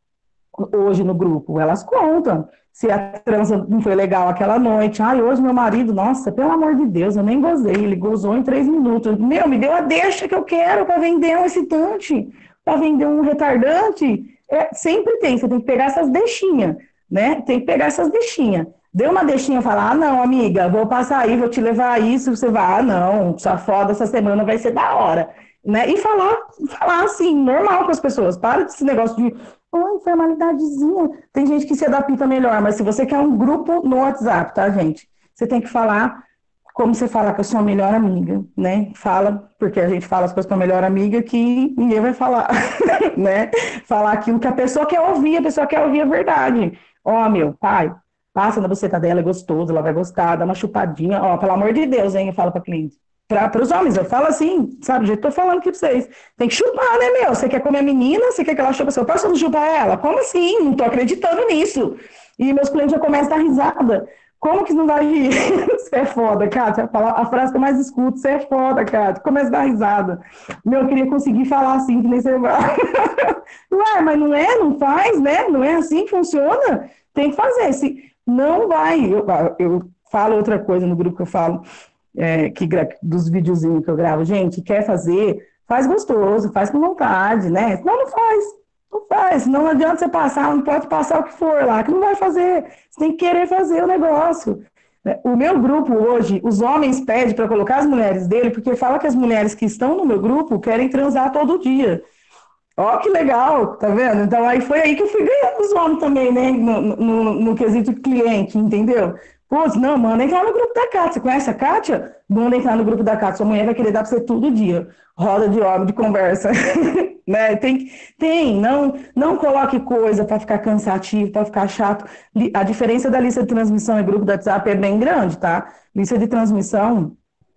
hoje no grupo. Elas contam. Se a transa não foi legal aquela noite. Ai, hoje meu marido, nossa, pelo amor de Deus, eu nem gozei. Ele gozou em três minutos. Meu, me deu a deixa que eu quero para vender um excitante. Para vender um retardante, é, sempre tem, você tem que pegar essas deixinhas, né? Tem que pegar essas deixinhas. Deu uma deixinha e falar, ah, não, amiga, vou passar aí, vou te levar a isso, você vai, ah, não, sua foda essa semana vai ser da hora, né? E falar, falar assim, normal com as pessoas, para desse negócio de, oh, formalidadezinha. Tem gente que se adapta melhor, mas se você quer um grupo no WhatsApp, tá, gente? Você tem que falar como você fala com a sua melhor amiga, né? Fala, porque a gente fala as coisas com a melhor amiga que ninguém vai falar, né? Falar aquilo que a pessoa quer ouvir, a pessoa quer ouvir a verdade. Ó, oh, meu pai, passa na buceta dela, é gostoso, ela vai gostar, dá uma chupadinha. Ó, oh, pelo amor de Deus, hein? Eu falo pra cliente. Para os homens, eu falo assim, sabe? Já tô falando aqui pra vocês. Tem que chupar, né, meu? Você quer comer a menina, você quer que ela chupa seu pai, você não chupa ela? Como assim? Não tô acreditando nisso. E meus clientes já começam a dar risada. Como que não vai rir? Você é foda, Kátia. A frase que eu mais escuto, você é foda, Kátia. Começa a dar risada. Meu, eu queria conseguir falar assim, que nem você vai. Ué, mas não é? Não faz, né? Não é assim que funciona? Tem que fazer. Se não vai. Eu, eu falo outra coisa no grupo que eu falo, é, que, dos videozinhos que eu gravo. Gente, quer fazer? Faz gostoso, faz com vontade, né? Senão não faz. Não faz, não adianta você passar, não pode passar o que for lá, que não vai fazer. Você tem que querer fazer o negócio. O meu grupo hoje, os homens pedem para colocar as mulheres dele, porque fala que as mulheres que estão no meu grupo querem transar todo dia. Ó, que legal, tá vendo? Então, aí foi aí que eu fui ganhando os homens também, né? No, no, no quesito cliente, entendeu? Pô, não, manda entrar no grupo da Kátia. Você conhece a Kátia? Manda entrar no grupo da Kátia. Sua mulher vai querer dar pra você todo dia. Roda de homem, de conversa. Né? Tem, tem, não, não coloque coisa para ficar cansativo, para ficar chato. A diferença da lista de transmissão e grupo do WhatsApp é bem grande, tá? Lista de transmissão,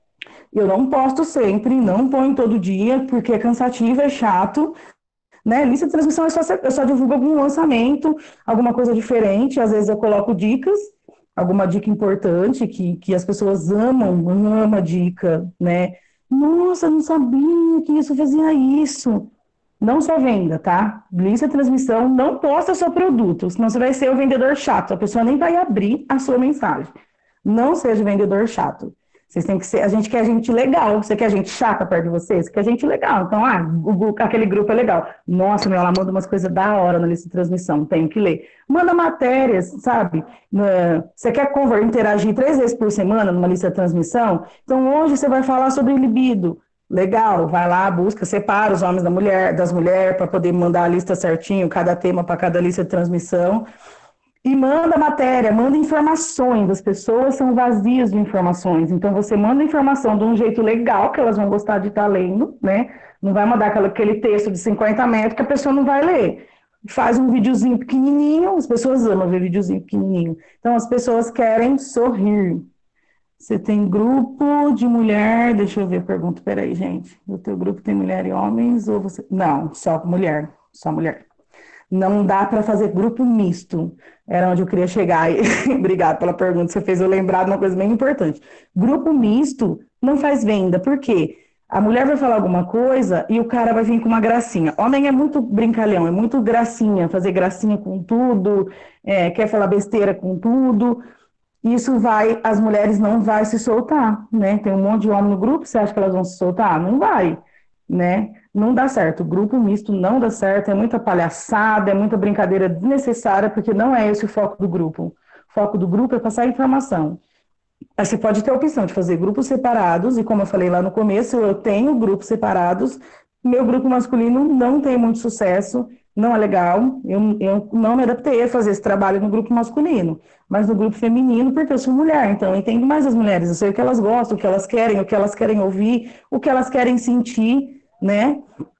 eu não posto sempre, não ponho todo dia, porque é cansativo, é chato. Né? Lista de transmissão é só, eu só divulgo algum lançamento, alguma coisa diferente, às vezes eu coloco dicas, alguma dica importante, que, que as pessoas amam, amam a dica, né? Nossa, eu não sabia que isso fazia isso. Não só venda, tá? Lista de transmissão, não posta seu produto, senão você vai ser o vendedor chato, a pessoa nem vai abrir a sua mensagem. Não seja vendedor chato. Vocês têm que ser, a gente quer gente legal, você quer gente chata perto de você? Você quer gente legal. Então, ah, o, aquele grupo é legal. Nossa, meu, ela manda umas coisas da hora na lista de transmissão, tenho que ler. Manda matérias, sabe? Você quer conver, interagir três vezes por semana numa lista de transmissão? Então, hoje você vai falar sobre libido. Legal, vai lá, busca, separa os homens da mulher, das mulheres, para poder mandar a lista certinho, cada tema para cada lista de transmissão. E manda matéria, manda informações. As pessoas são vazias de informações. Então, você manda informação de um jeito legal, que elas vão gostar de estar lendo, né? Não vai mandar aquele texto de cinquenta metros que a pessoa não vai ler. Faz um videozinho pequenininho, as pessoas amam ver videozinho pequenininho. Então, as pessoas querem sorrir. Você tem grupo de mulher, deixa eu ver, pergunto, peraí, gente. O teu grupo tem mulher e homens ou você... Não, só mulher, só mulher. Não dá para fazer grupo misto. Era onde eu queria chegar. Obrigada pela pergunta, você fez eu lembrar de uma coisa bem importante. Grupo misto não faz venda, por quê? A mulher vai falar alguma coisa e o cara vai vir com uma gracinha. Homem é muito brincalhão, é muito gracinha, fazer gracinha com tudo, é, quer falar besteira com tudo. Isso vai, as mulheres não vão se soltar, né? Tem um monte de homem no grupo, você acha que elas vão se soltar? Não vai, né? Não dá certo, o grupo misto não dá certo, é muita palhaçada, é muita brincadeira desnecessária, porque não é esse o foco do grupo. O foco do grupo é passar informação. Aí você pode ter a opção de fazer grupos separados, e como eu falei lá no começo, eu tenho grupos separados, meu grupo masculino não tem muito sucesso, não é legal, eu, eu não me adaptei a fazer esse trabalho no grupo masculino, mas no grupo feminino, porque eu sou mulher, então eu entendo mais as mulheres, eu sei o que elas gostam, o que elas querem, o que elas querem ouvir, o que elas querem sentir, né?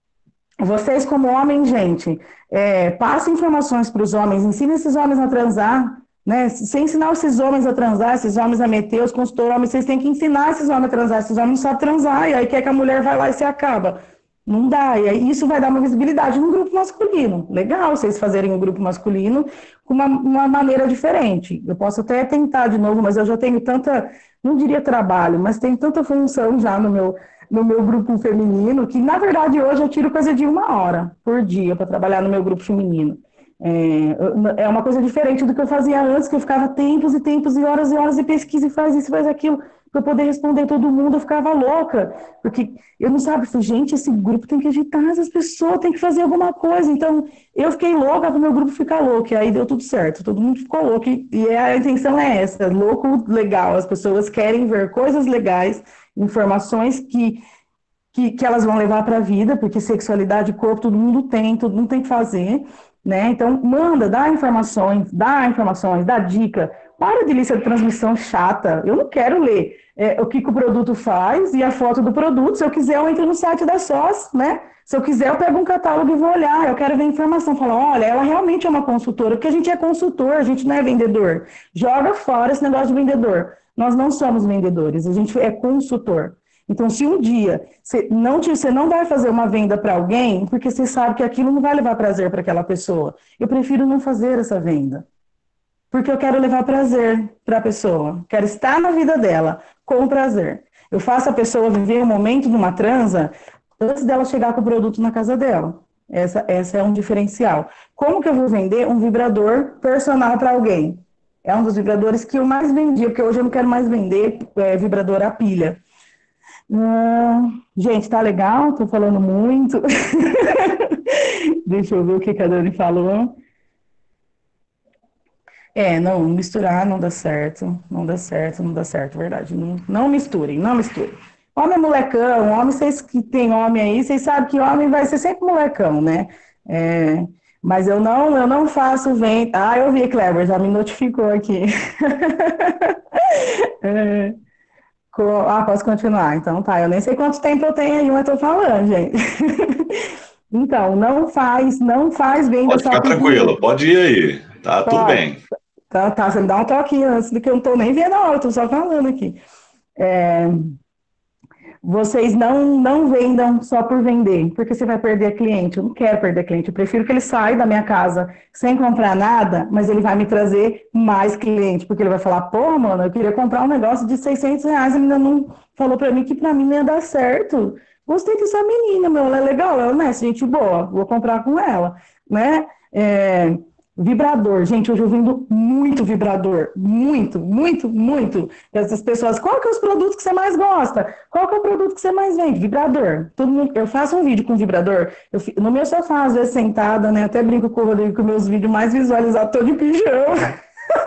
Vocês como homens, gente, é, passem informações para os homens, ensinem esses homens a transar, né? Se ensinar esses homens a transar, esses homens a meter os consultores homens, vocês têm que ensinar esses homens a transar, esses homens não sabem transar, e aí quer que a mulher vai lá e se acaba. Não dá, e aí isso vai dar uma visibilidade no grupo masculino. Legal vocês fazerem um grupo masculino com uma, uma maneira diferente. Eu posso até tentar de novo, mas eu já tenho tanta, não diria trabalho, mas tem tanta função já no meu, no meu grupo feminino, que na verdade hoje eu tiro coisa de uma hora por dia para trabalhar no meu grupo feminino. É, é uma coisa diferente do que eu fazia antes, que eu ficava tempos e tempos e horas e horas e pesquisa e faz isso, faz aquilo, para eu poder responder todo mundo, eu ficava louca, porque eu não sabia, gente, esse grupo tem que agitar essas pessoas, tem que fazer alguma coisa, então eu fiquei louca para o meu grupo ficar louco, e aí deu tudo certo, todo mundo ficou louco, e, e a intenção é essa, louco legal, as pessoas querem ver coisas legais, informações que, que, que elas vão levar para a vida, porque sexualidade e corpo todo mundo tem, todo mundo tem que fazer, né? Então, manda, dá informações, dá informações, dá dica, para de lista de transmissão chata, eu não quero ler é, o que, que o produto faz e a foto do produto. Se eu quiser, eu entro no site da Sós, né? Se eu quiser, eu pego um catálogo e vou olhar. Eu quero ver informação. Falar, olha, ela realmente é uma consultora, porque a gente é consultor, a gente não é vendedor. Joga fora esse negócio de vendedor. Nós não somos vendedores, a gente é consultor. Então, se um dia você não, te, você não vai fazer uma venda para alguém, porque você sabe que aquilo não vai levar prazer para aquela pessoa, eu prefiro não fazer essa venda. Porque eu quero levar prazer para a pessoa, quero estar na vida dela com prazer. Eu faço a pessoa viver um momento de uma transa antes dela chegar com o produto na casa dela. Essa, essa é um diferencial. Como que eu vou vender um vibrador personal para alguém? É um dos vibradores que eu mais vendia, porque hoje eu não quero mais vender é, vibrador a pilha. Hum, gente, tá legal? Tô falando muito. Deixa eu ver o que a Dani falou. É, não, misturar não dá certo, não dá certo, não dá certo, verdade. Não, não misturem, não misturem. Homem é molecão, homem, vocês que tem homem aí, vocês sabem que homem vai ser sempre molecão, né? É, mas eu não, eu não faço venda. Ah, eu vi, Kleber, já me notificou aqui. É, co- ah, posso continuar? Então tá, eu nem sei quanto tempo eu tenho aí, mas tô falando, gente. Então, não faz, não faz venda Pode só ficar por tranquilo, dinheiro. pode ir aí. Tá tudo Pode. bem. Tá, tá, você me dá um toquinho antes do que eu não tô nem vendo a hora, tô só falando aqui. É, vocês não, não vendam só por vender, porque você vai perder cliente. Eu não quero perder cliente, eu prefiro que ele saia da minha casa sem comprar nada, mas ele vai me trazer mais cliente, porque ele vai falar, pô, mano, eu queria comprar um negócio de seiscentos reais, a menina não falou pra mim que pra mim não ia dar certo. Gostei dessa menina, meu, ela é legal, ela é gente boa, vou comprar com ela, né? É, vibrador, gente, hoje eu vendo muito vibrador, muito, muito, muito. Essas pessoas, qual que é os produtos que você mais gosta? Qual que é o produto que você mais vende? Vibrador. Todo mundo, eu faço um vídeo com vibrador, eu, no meu sofá, às vezes sentada, né? Até brinco com o Rodrigo que meus vídeos mais visualizados tô de pijama.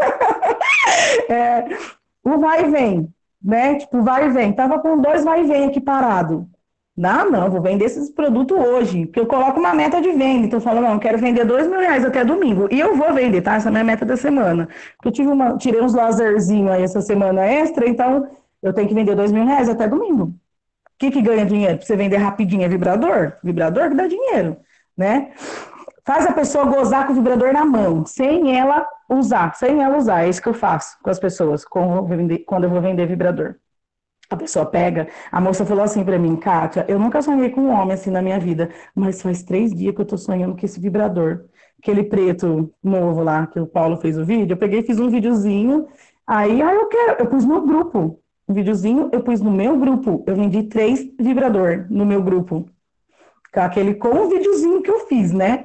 É, o vai e vem, né? Tipo, vai e vem. Tava com dois vai e vem aqui parado. Não, não, vou vender esses produtos hoje, porque eu coloco uma meta de venda. Então, eu falo, não, eu quero vender dois mil reais até domingo. E eu vou vender, tá? Essa é a minha meta da semana. Porque eu tive uma, tirei uns laserzinhos aí essa semana extra, então eu tenho que vender dois mil reais até domingo. O que que ganha dinheiro? Pra você vender rapidinho é vibrador? Vibrador que dá dinheiro, né? Faz a pessoa gozar com o vibrador na mão, sem ela usar, sem ela usar. É isso que eu faço com as pessoas quando eu vou vender vibrador. A pessoa pega, a moça falou assim pra mim, Kátia, eu nunca sonhei com um homem assim na minha vida, mas faz três dias que eu tô sonhando com esse vibrador. Aquele preto novo lá, que o Paulo fez o vídeo, eu peguei e fiz um videozinho, aí, aí eu quero, eu pus no grupo, um videozinho, eu pus no meu grupo, eu vendi três vibrador no meu grupo. Com aquele com o videozinho que eu fiz, né?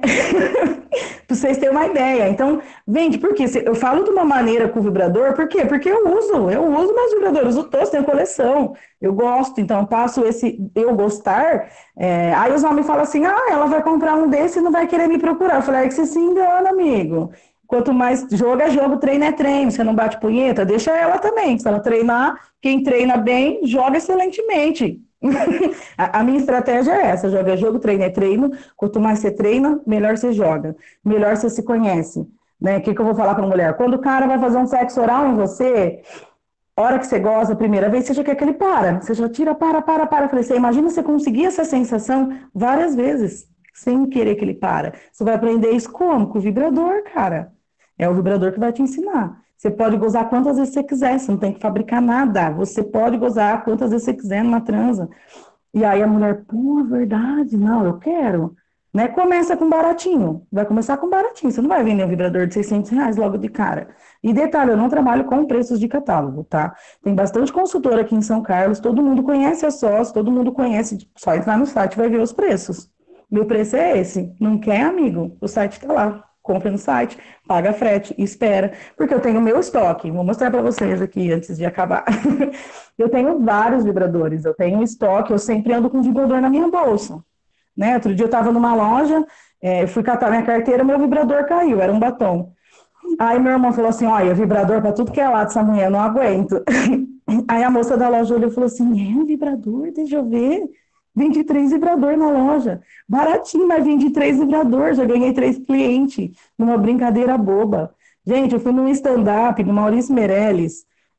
Para vocês terem uma ideia. Então, vende, por quê? Eu falo de uma maneira com o vibrador, por quê? Porque eu uso, eu uso meus vibradores, uso todos, tenho coleção, eu gosto, então eu passo esse eu gostar, é, aí os homens falam assim, ah, ela vai comprar um desse e não vai querer me procurar. Eu falei, é que você se engana, amigo. Quanto mais jogo é jogo, treino é treino, você não bate punheta, deixa ela também, se ela treinar, quem treina bem, joga excelentemente. A, a minha estratégia é essa, joga jogo, treino é treino, quanto mais você treina, melhor você joga, melhor você se conhece, né? O que, que eu vou falar para a mulher? Quando o cara vai fazer um sexo oral em você, hora que você goza a primeira vez, você já quer que ele para, você já tira, para, para, para, eu falei, você imagina você conseguir essa sensação várias vezes, sem querer que ele para, você vai aprender isso como? Com o vibrador, cara, é o vibrador que vai te ensinar. Você pode gozar quantas vezes você quiser, você não tem que fabricar nada. Você pode gozar quantas vezes você quiser numa transa. E aí a mulher, pô, é verdade, não, eu quero. Né? Começa com baratinho, vai começar com baratinho. Você não vai vender um vibrador de seiscentos reais logo de cara. E detalhe, eu não trabalho com preços de catálogo, tá? Tem bastante consultora aqui em São Carlos, todo mundo conhece a sócio, todo mundo conhece, só entrar no site e vai ver os preços. Meu preço é esse. Não quer, amigo? O site tá lá. Compra no site, paga frete e espera, porque eu tenho o meu estoque. Vou mostrar para vocês aqui antes de acabar. Eu tenho vários vibradores, eu tenho estoque, eu sempre ando com um vibrador na minha bolsa. Né? Outro dia eu estava numa loja, é, fui catar minha carteira, meu vibrador caiu, era um batom. Aí meu irmão falou assim, olha, vibrador para tudo que é lado, essa mulher, eu não aguento. Aí a moça da loja olhou e falou assim, é um vibrador? Deixa eu ver. Vendi três vibradores na loja. Baratinho, mas vendi três vibradores, já ganhei três clientes, numa brincadeira boba. Gente, eu fui num stand-up do Maurício Meirelles,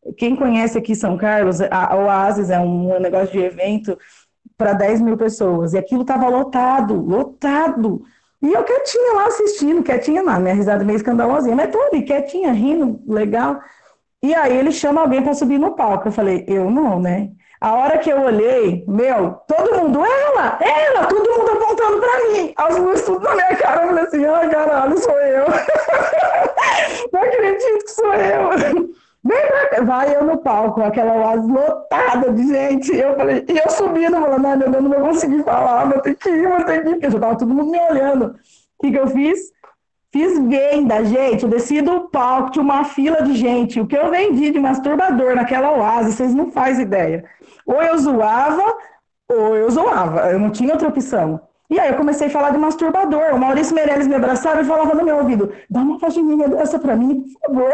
Quem conhece aqui São Carlos, a, a Oasis é um negócio de evento para dez mil pessoas, e aquilo estava lotado, lotado. E eu quietinha lá assistindo, quietinha lá, minha risada meio escandalosinha, mas tô ali, quietinha, rindo, legal. E aí ele chama alguém para subir no palco. Eu falei, eu não, né? A hora que eu olhei, meu, todo mundo, ela, ela, todo mundo apontando para mim. As luzes tudo na minha cara. Eu falei assim, ai, caralho, sou eu. Não acredito que sou eu. Vem pra cá. Vai eu no palco, aquela Oasis lotada de gente. Eu falei, e eu subindo, falando, ai, meu Deus, não vou conseguir falar, vou ter que ir, vou ter que ir, porque já tava todo mundo me olhando. O que que eu fiz? Fiz venda, gente, eu desci do palco, tinha uma fila de gente. O que eu vendi de masturbador naquela Oasis, vocês não fazem ideia. Ou eu zoava, ou eu zoava, eu não tinha outra opção. E aí eu comecei a falar de masturbador. O Maurício Meirelles me abraçava e falava no meu ouvido, dá uma faxininha dessa pra mim, por favor.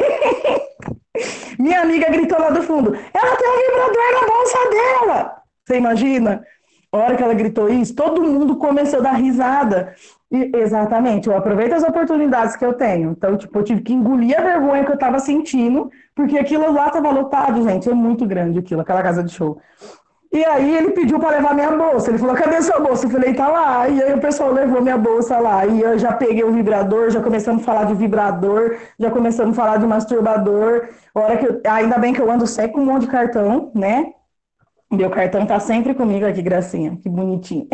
Minha amiga gritou lá do fundo, ela tem um vibrador na bolsa dela. Você imagina? A hora que ela gritou isso, todo mundo começou a dar risada. E, exatamente, eu aproveito as oportunidades que eu tenho. Então, tipo, eu tive que engolir a vergonha que eu tava sentindo, porque aquilo lá tava lotado, gente. É muito grande aquilo, aquela casa de show. E aí ele pediu para levar minha bolsa. Ele falou, cadê sua bolsa? Eu falei, tá lá. E aí o pessoal levou minha bolsa lá. E eu já peguei o vibrador, já começamos a falar de vibrador, já começamos a falar de masturbador. A hora que eu, ainda bem que eu ando sempre com um monte de cartão, né? Meu cartão tá sempre comigo aqui, gracinha. Que bonitinho.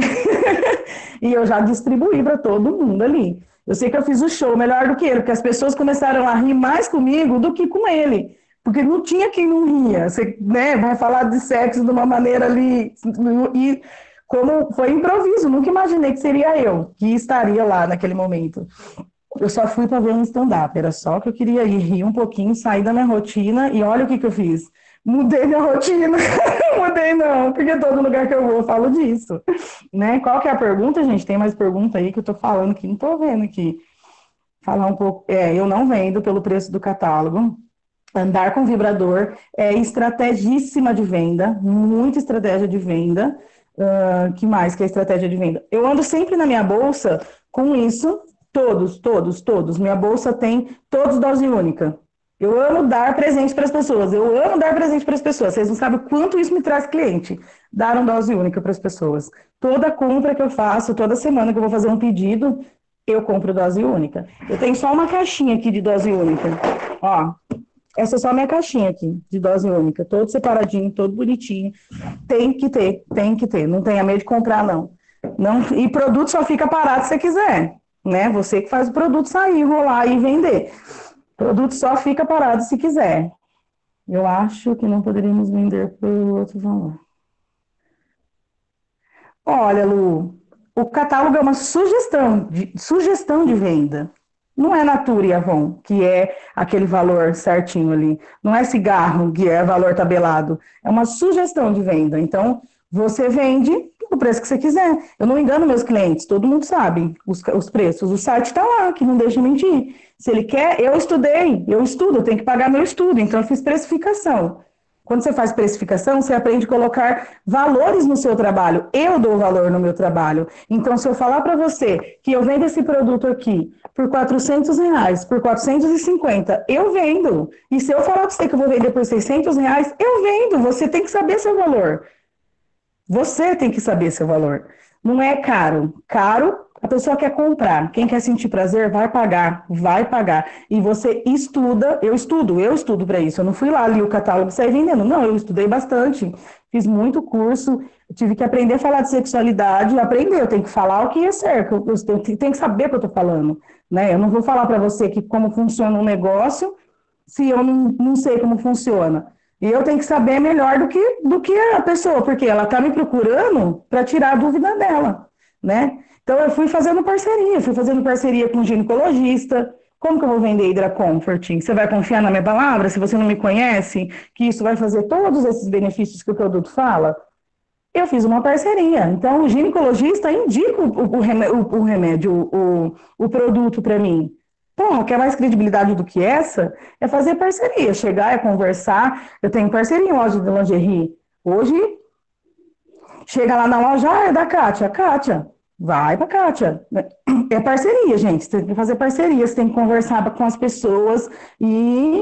E eu já distribuí para todo mundo ali. Eu sei que eu fiz o show melhor do que ele, porque as pessoas começaram a rir mais comigo do que com ele. Porque não tinha quem não ria. Você, né, vai falar de sexo de uma maneira ali. E como foi improviso, nunca imaginei que seria eu que estaria lá naquele momento. Eu só fui para ver um stand-up, era só que eu queria ir rir um pouquinho, sair da minha rotina, e olha o que, que eu fiz. Mudei minha rotina. Mudei não, porque todo lugar que eu vou eu falo disso. Né? Qual que é a pergunta, gente? Tem mais pergunta aí que eu tô falando que não tô vendo aqui. Falar um pouco. É, eu não vendo pelo preço do catálogo. Andar com vibrador é estrategíssima de venda, muita estratégia de venda. Uh, que mais que é estratégia de venda? Eu ando sempre na minha bolsa com isso, todos, todos, todos. Minha bolsa tem todos dose única. Eu amo dar presente para as pessoas, eu amo dar presente para as pessoas. Vocês não sabem o quanto isso me traz cliente, dar uma dose única para as pessoas. Toda compra que eu faço, toda semana que eu vou fazer um pedido, eu compro dose única. Eu tenho só uma caixinha aqui de dose única, ó. Essa é só a minha caixinha aqui, de dose única, todo separadinho, todo bonitinho. Tem que ter, tem que ter, não tenha medo de comprar, não. não e produto só fica parado se você quiser, né? Você que faz o produto sair, rolar e vender. O produto só fica parado se quiser. Eu acho que não poderíamos vender por outro valor. Olha, Lu, o catálogo é uma sugestão de, sugestão de venda. Não é Natura e Avon, que é aquele valor certinho ali. Não é cigarro, que é valor tabelado. É uma sugestão de venda. Então, você vende o preço que você quiser. Eu não engano meus clientes, todo mundo sabe os, os preços. O site está lá, que não deixa mentir. Se ele quer, eu estudei, eu estudo, eu tenho que pagar meu estudo. Então, eu fiz precificação. Quando você faz precificação, você aprende a colocar valores no seu trabalho. Eu dou valor no meu trabalho. Então, se eu falar para você que eu vendo esse produto aqui por quatrocentos reais, por quatrocentos e cinquenta, eu vendo. E se eu falar para você que eu vou vender por seiscentos reais, eu vendo. Você tem que saber seu valor. Você tem que saber seu valor. Não é caro. Caro, a pessoa quer comprar. Quem quer sentir prazer, vai pagar. Vai pagar. E você estuda. Eu estudo, eu estudo para isso. Eu não fui lá, li o catálogo e saí vendendo. Não, eu estudei bastante. Fiz muito curso. Tive que aprender a falar de sexualidade. Aprender, eu tenho que falar o que é certo. Eu tenho que saber o que eu estou falando. Né? Eu não vou falar para você que como funciona um negócio se eu não, não sei como funciona. E eu tenho que saber melhor do que, do que a pessoa, porque ela está me procurando para tirar a dúvida dela, né? Então, eu fui fazendo parceria, fui fazendo parceria com um ginecologista. Como que eu vou vender Hydra Comforting? Você vai confiar na minha palavra, se você não me conhece, que isso vai fazer todos esses benefícios que o produto fala? Eu fiz uma parceria. Então, o ginecologista indica o, o, o, o remédio, o, o produto para mim. Porra, quer mais credibilidade do que essa? É fazer parceria, chegar, é conversar. Eu tenho parceria em loja de lingerie. Hoje, chega lá na loja, ah, é da Kátia. Kátia, vai pra Kátia. É parceria, gente. Você tem que fazer parceria, você tem que conversar com as pessoas e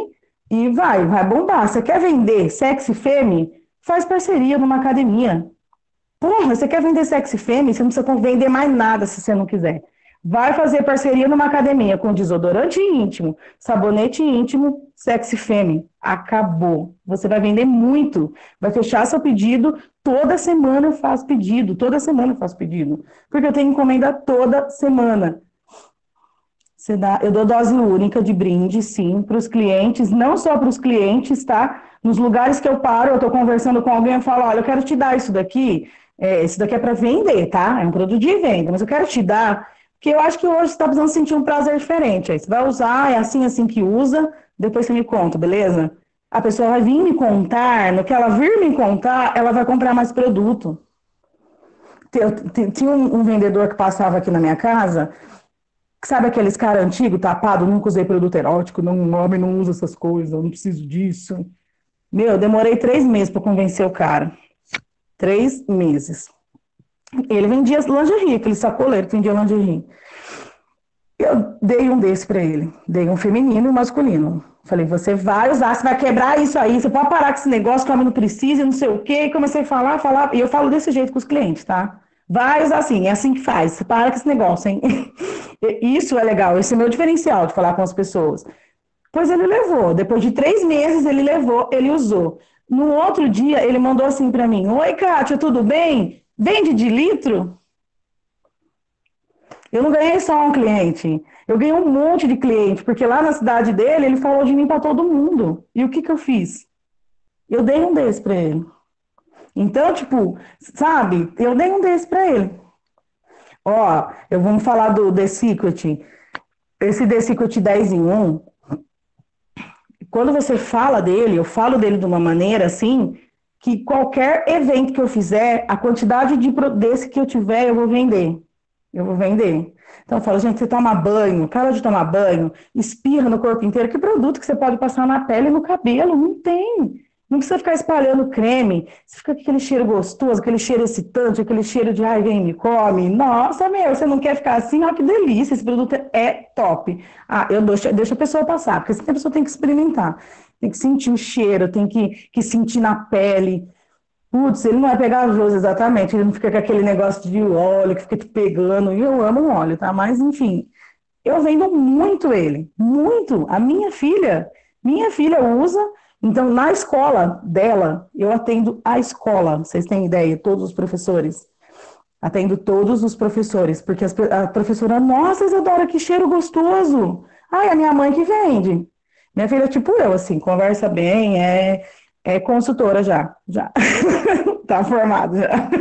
E vai, vai bombar. Você quer vender sexy femme? Faz parceria numa academia. Porra, você quer vender sexy femme? Você não precisa vender mais nada se você não quiser. Vai fazer parceria numa academia com desodorante íntimo, sabonete íntimo, sexy femme. Acabou. Você vai vender muito. Vai fechar seu pedido. Toda semana eu faço pedido. Toda semana eu faço pedido. Porque eu tenho encomenda toda semana. Você dá, eu dou dose única de brinde, sim, para os clientes, não só para os clientes, tá? Nos lugares que eu paro, eu estou conversando com alguém e falo, olha, eu quero te dar isso daqui, é, isso daqui é para vender, tá? É um produto de venda, mas eu quero te dar, porque eu acho que hoje você está precisando sentir um prazer diferente. Aí você vai usar, é assim, assim que usa, depois você me conta, beleza? A pessoa vai vir me contar, no que ela vir me contar, ela vai comprar mais produto. Tinha um, um vendedor que passava aqui na minha casa. Sabe aqueles caras antigos, tapado, nunca usei produto erótico, não, um homem não usa essas coisas, eu não preciso disso. Meu, eu demorei três meses para convencer o cara. Três meses. Ele vendia lingerie, aquele sacoleiro que vendia lingerie. Eu dei um desse para ele. Dei um feminino e um masculino. Falei, você vai usar, você vai quebrar isso aí, você pode parar com esse negócio que o homem não precisa, não sei o quê. E comecei a falar, falar, e eu falo desse jeito com os clientes, tá? Vai usar assim, é assim que faz, você para com esse negócio, hein? Isso é legal, esse é o meu diferencial de falar com as pessoas. Pois ele levou, depois de três meses ele levou, ele usou. No outro dia ele mandou assim para mim, oi Kátia, tudo bem? Vende de litro? Eu não ganhei só um cliente, eu ganhei um monte de cliente, porque lá na cidade dele ele falou de mim para todo mundo. E o que que eu fiz? Eu dei um desse para ele. Então, tipo, sabe, eu dei um desse para ele. Ó, eu vou falar do The Secret. Esse The Secret dez em um, quando você fala dele, eu falo dele de uma maneira assim, que qualquer evento que eu fizer, a quantidade de desse que eu tiver, eu vou vender. Eu vou vender. Então eu falo, gente, você toma banho, para de tomar banho, espirra no corpo inteiro. Que produto que você pode passar na pele e no cabelo? Não tem. Não precisa ficar espalhando creme. Você fica com aquele cheiro gostoso, aquele cheiro excitante, aquele cheiro de, ai, vem, me come. Nossa, meu, você não quer ficar assim? Olha que delícia, esse produto é top. Ah, eu deixo, deixo a pessoa passar, porque assim a pessoa tem que experimentar. Tem que sentir o cheiro, tem que, que sentir na pele. Putz, ele não é pegajoso exatamente, ele não fica com aquele negócio de óleo que fica te pegando, e eu amo óleo, tá? Mas, enfim, eu vendo muito ele, muito. A minha filha, minha filha usa, então na escola dela, eu atendo a escola, vocês têm ideia, todos os professores. Atendo todos os professores, porque as, a professora, nossa, Isadora, que cheiro gostoso. Ai, a minha mãe que vende. Minha filha é tipo eu, assim, conversa bem, é, é consultora já, já. Tá formada já.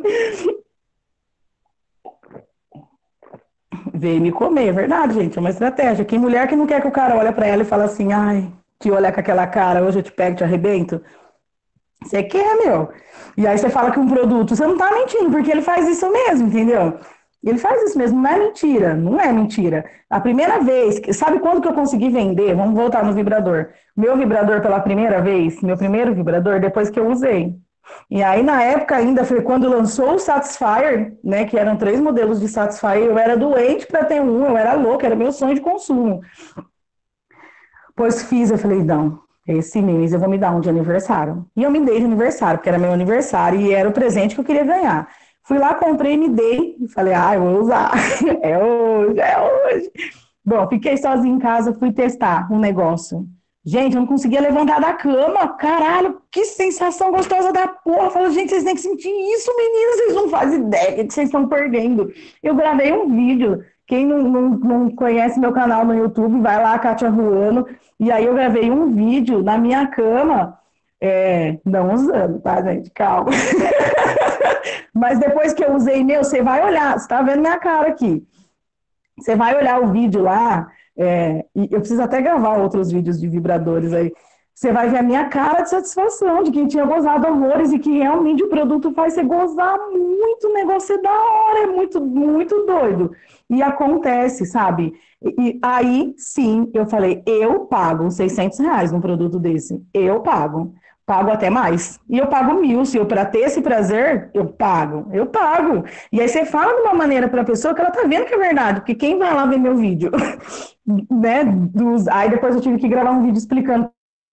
Veio me comer, é verdade, gente, é uma estratégia. Tem mulher que não quer que o cara olhe pra ela e fala assim, ai, te olhar com aquela cara, hoje eu te pego, te arrebento. Você quer, meu. E aí você fala que um produto, você não tá mentindo, porque ele faz isso mesmo, entendeu? Ele faz isso mesmo, não é mentira, não é mentira. A primeira vez, sabe quando que eu consegui vender? Vamos voltar no vibrador. Meu vibrador pela primeira vez, meu primeiro vibrador, depois que eu usei. E aí, na época ainda, foi quando lançou o Satisfyer, né, que eram três modelos de Satisfyer, eu era doente para ter um, eu era louca, era meu sonho de consumo. Pois fiz, eu falei, não, esse mês eu vou me dar um de aniversário. E eu me dei de aniversário, porque era meu aniversário e era o presente que eu queria ganhar. Fui lá, comprei, me dei e falei, ah, eu vou usar. É hoje, é hoje. Bom, fiquei sozinha em casa, fui testar um negócio. Gente, eu não conseguia levantar da cama. Caralho, que sensação gostosa da porra. Falei, gente, vocês têm que sentir isso, meninas. Vocês não fazem ideia que vocês estão perdendo. Eu gravei um vídeo. Quem não, não, não conhece meu canal no YouTube, vai lá, Kátia Ruano. E aí eu gravei um vídeo na minha cama. É, não usando, tá, gente? Calma. Mas depois que eu usei, meu, você vai olhar. Você tá vendo minha cara aqui. Você vai olhar o vídeo lá, é, e eu preciso até gravar outros vídeos de vibradores aí. Você vai ver a minha cara de satisfação de quem tinha gozado horrores e que realmente o produto faz você gozar muito, o negócio é da hora, é muito, muito doido. E acontece, sabe? E, e aí, sim, eu falei, eu pago seiscentos reais num produto desse. Eu pago. Pago até mais. E eu pago mil. Se eu, para ter esse prazer, eu pago. Eu pago. E aí você fala de uma maneira para a pessoa que ela tá vendo que é verdade. Porque quem vai lá ver meu vídeo, né? Dos... Aí depois eu tive que gravar um vídeo explicando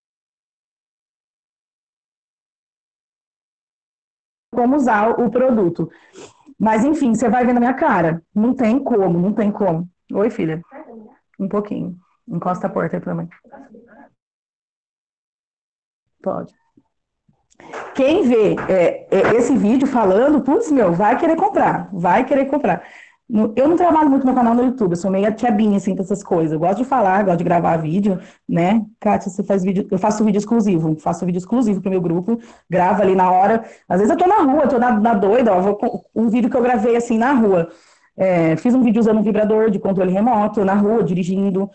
como usar o produto. Mas, enfim, você vai ver na minha cara. Não tem como, não tem como. Oi, filha. Um pouquinho. Encosta a porta aí pra mim. Pode. Quem vê é, é, esse vídeo falando, putz, meu, vai querer comprar. Vai querer comprar. Eu não trabalho muito no meu canal no YouTube, eu sou meio tchebinha, assim, com essas coisas. Eu gosto de falar, gosto de gravar vídeo, né? Kátia, você faz vídeo, eu faço vídeo exclusivo, faço vídeo exclusivo pro meu grupo, gravo ali na hora. Às vezes eu tô na rua, tô na, na doida, ó, vou, um vídeo que eu gravei, assim, na rua. É, fiz um vídeo usando um vibrador de controle remoto, na rua, dirigindo.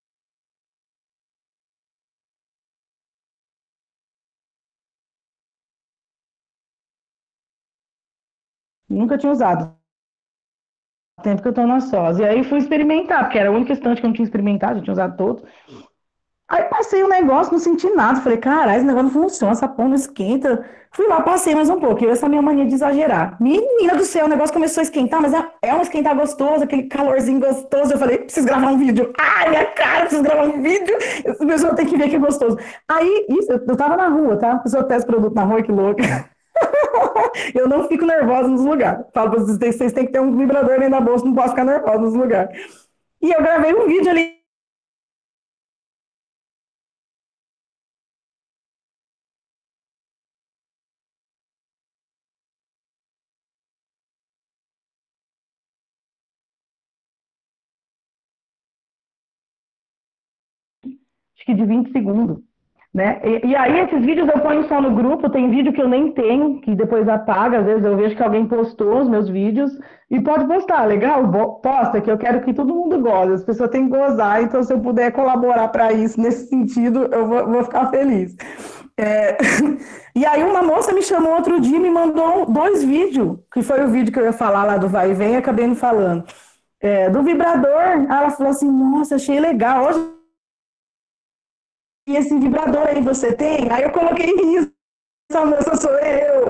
Nunca tinha usado. Tempo que eu tô na sós. E aí fui experimentar, porque era a única estante que eu não tinha experimentado, já tinha usado todo. Aí passei o negócio, não senti nada. Falei, caralho, esse negócio não funciona, essa porra não esquenta. Fui lá, passei mais um pouco. E essa minha mania de exagerar. Menina do céu, o negócio começou a esquentar, mas é, é um esquentar gostoso, aquele calorzinho gostoso. Eu falei, preciso gravar um vídeo. Ai, minha cara, preciso gravar um vídeo. Essa pessoa tem que ver que é gostoso. Aí, isso, eu, eu tava na rua, tá? A pessoa testa produto na rua, que louca. Eu não fico nervosa nos lugares. Falo pra vocês, vocês têm que ter um vibrador dentro da bolsa, não posso ficar nervosa nos lugares. E eu gravei um vídeo ali. Acho que de vinte segundos. Né? E, e aí, esses vídeos eu ponho só no grupo, tem vídeo que eu nem tenho, que depois apaga, às vezes eu vejo que alguém postou os meus vídeos, e pode postar, legal? Posta, que eu quero que todo mundo goze, as pessoas têm que gozar, então se eu puder colaborar para isso, nesse sentido, eu vou, vou ficar feliz. É... E aí uma moça me chamou outro dia e me mandou dois vídeos, que foi o vídeo que eu ia falar lá do Vai e Vem, acabei não falando. É, do vibrador, ela falou assim, nossa, achei legal, hoje e esse vibrador aí você tem? Aí eu coloquei isso, essa moça sou eu.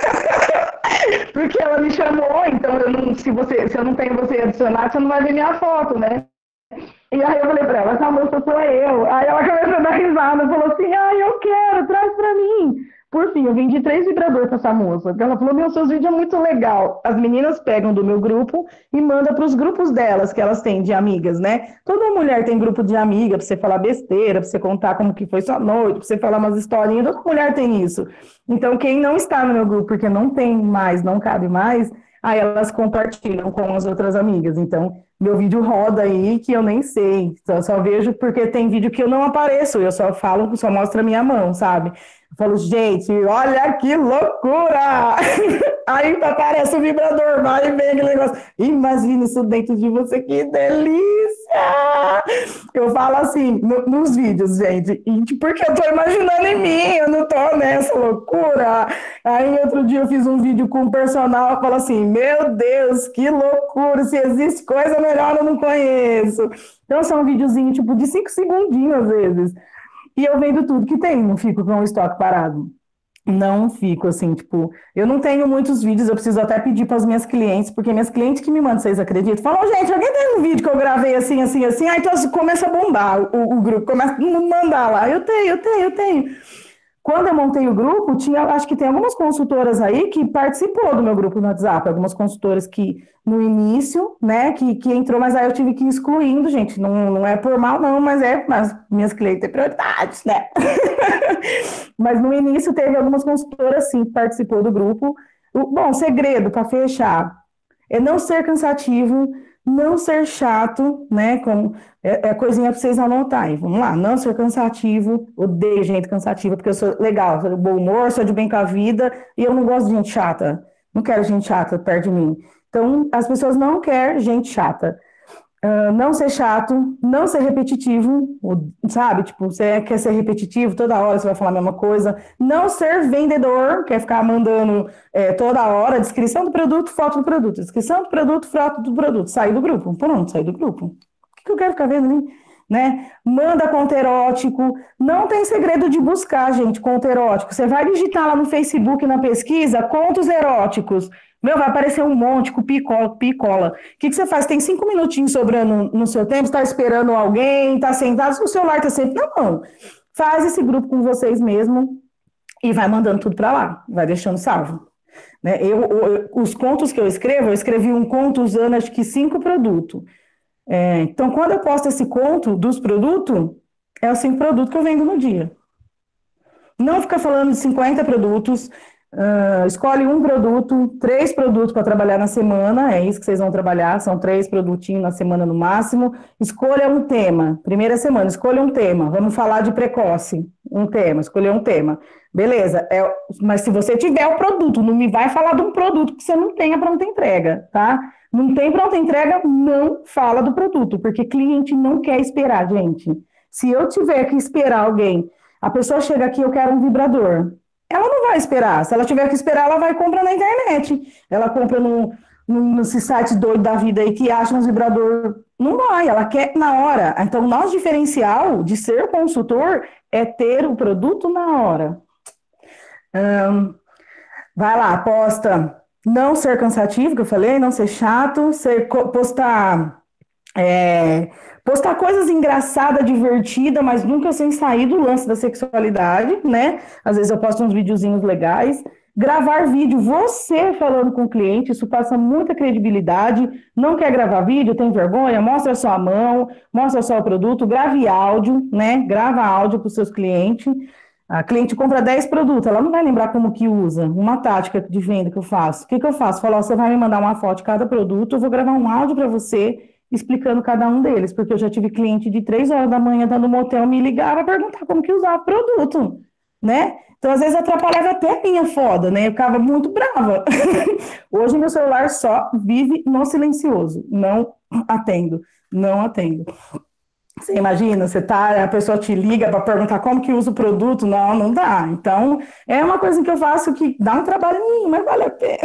Porque ela me chamou, então eu não, se, você, se eu não tenho você adicionado, você não vai ver minha foto, né? E aí eu falei pra ela, essa moça sou eu. Aí ela começou a dar risada, falou assim, ai, eu quero, traz pra mim. Por fim, eu vendi três vibradores pra essa moça. Ela falou, meu, seus vídeos é muito legal. As meninas pegam do meu grupo e mandam pros grupos delas, que elas têm de amigas, né? Toda mulher tem grupo de amiga, pra você falar besteira, pra você contar como que foi sua noite, pra você falar umas historinhas, toda mulher tem isso. Então, quem não está no meu grupo, porque não tem mais, não cabe mais, aí elas compartilham com as outras amigas. Então, meu vídeo roda aí que eu nem sei. Eu só vejo porque tem vídeo que eu não apareço, eu só falo, só mostro a minha mão, sabe? Eu falo, gente, olha que loucura! Aí aparece o vibrador, vai e vem aquele negócio. Imagina isso dentro de você, que delícia! Eu falo assim, no, nos vídeos, gente, porque eu tô imaginando em mim, eu não tô nessa loucura. Aí outro dia eu fiz um vídeo com um personal, eu falo assim, meu Deus, que loucura! Se existe coisa melhor, eu não conheço. Então são um videozinho tipo de cinco segundinhos às vezes. E eu vendo tudo que tem, não fico com o estoque parado. Não fico assim, tipo, eu não tenho muitos vídeos, eu preciso até pedir para as minhas clientes, porque minhas clientes que me mandam, vocês acreditam? Falam, gente, alguém tem um vídeo que eu gravei assim, assim, assim, aí então começa a bombar, o, o grupo começa a mandar lá, eu tenho, eu tenho, eu tenho. Quando eu montei o grupo, tinha, acho que tem algumas consultoras aí que participou do meu grupo no WhatsApp, algumas consultoras que no início, né, que, que entrou, mas aí eu tive que ir excluindo, gente, não, não é por mal não, mas é, mas minhas clientes têm prioridades, né? Mas no início teve algumas consultoras, sim, que participou do grupo. O, bom, segredo para fechar é não ser cansativo, não ser chato, né? Como, é, é coisinha para vocês anotarem. Vamos lá, não ser cansativo, odeio gente cansativa, porque eu sou legal, sou de bom humor, sou de bem com a vida, e eu não gosto de gente chata. Não quero gente chata perto de mim. Então, as pessoas não querem gente chata. Uh, não ser chato, não ser repetitivo, sabe? Tipo, você quer ser repetitivo, toda hora você vai falar a mesma coisa. Não ser vendedor, quer ficar mandando é, toda hora descrição do produto, foto do produto, descrição do produto, foto do produto. Sair do grupo. Pronto, sair do grupo. O que, que eu quero ficar vendo ali? Né? Manda conto erótico. Não tem segredo de buscar, gente, conto erótico. Você vai digitar lá no Facebook, na pesquisa, contos eróticos. Meu, vai aparecer um monte, picola, picola. O que, que você faz? Tem cinco minutinhos sobrando no seu tempo, está esperando alguém, está sentado, o celular está sempre na mão. Faz esse grupo com vocês mesmo e vai mandando tudo para lá, vai deixando salvo. né? Eu, eu, os contos que eu escrevo, eu escrevi um conto usando acho que cinco produtos. É, então, quando eu posto esse conto dos produtos, é os cinco produtos que eu vendo no dia. Não fica falando de cinquenta produtos, uh, escolhe um produto, três produtos para trabalhar na semana, é isso que vocês vão trabalhar, são três produtinhos na semana no máximo. Escolha um tema, primeira semana, escolha um tema, vamos falar de precoce, um tema, escolher um tema. Beleza, é, mas se você tiver o produto, não me vai falar de um produto que você não tenha pronta entrega, tá? Não tem pronta entrega, não fala do produto, porque cliente não quer esperar, gente. Se eu tiver que esperar alguém, a pessoa chega aqui, eu quero um vibrador. Ela não vai esperar. Se ela tiver que esperar, ela vai comprar na internet. Ela compra no, no, nesse site doido da vida aí que acha uns vibrador. Não vai, ela quer na hora. Então, o nosso diferencial de ser consultor é ter o produto na hora. Hum, vai lá, posta não ser cansativo, que eu falei, não ser chato, ser, postar... É, postar coisas engraçadas, divertidas, mas nunca sem sair do lance da sexualidade, né? Às vezes eu posto uns videozinhos legais. Gravar vídeo, você falando com o cliente, isso passa muita credibilidade. Não quer gravar vídeo, tem vergonha? Mostra só a mão, mostra só o produto, grave áudio, né? Grava áudio para os seus clientes. A cliente compra dez produtos, ela não vai lembrar como que usa. Uma tática de venda que eu faço. O que, que eu faço? Falo, ó, você vai me mandar uma foto de cada produto, eu vou gravar um áudio para você explicando cada um deles, porque eu já tive cliente de três horas da manhã dando no motel, me ligava para perguntar como que usava o produto, né? Então, às vezes, atrapalhava até a minha foda, né? Eu ficava muito brava. Hoje, meu celular só vive no silencioso. Não atendo, não atendo. Você imagina, você tá, a pessoa te liga para perguntar como que usa o produto, não, não dá. Então, é uma coisa que eu faço que dá um trabalhinho, mas vale a pena.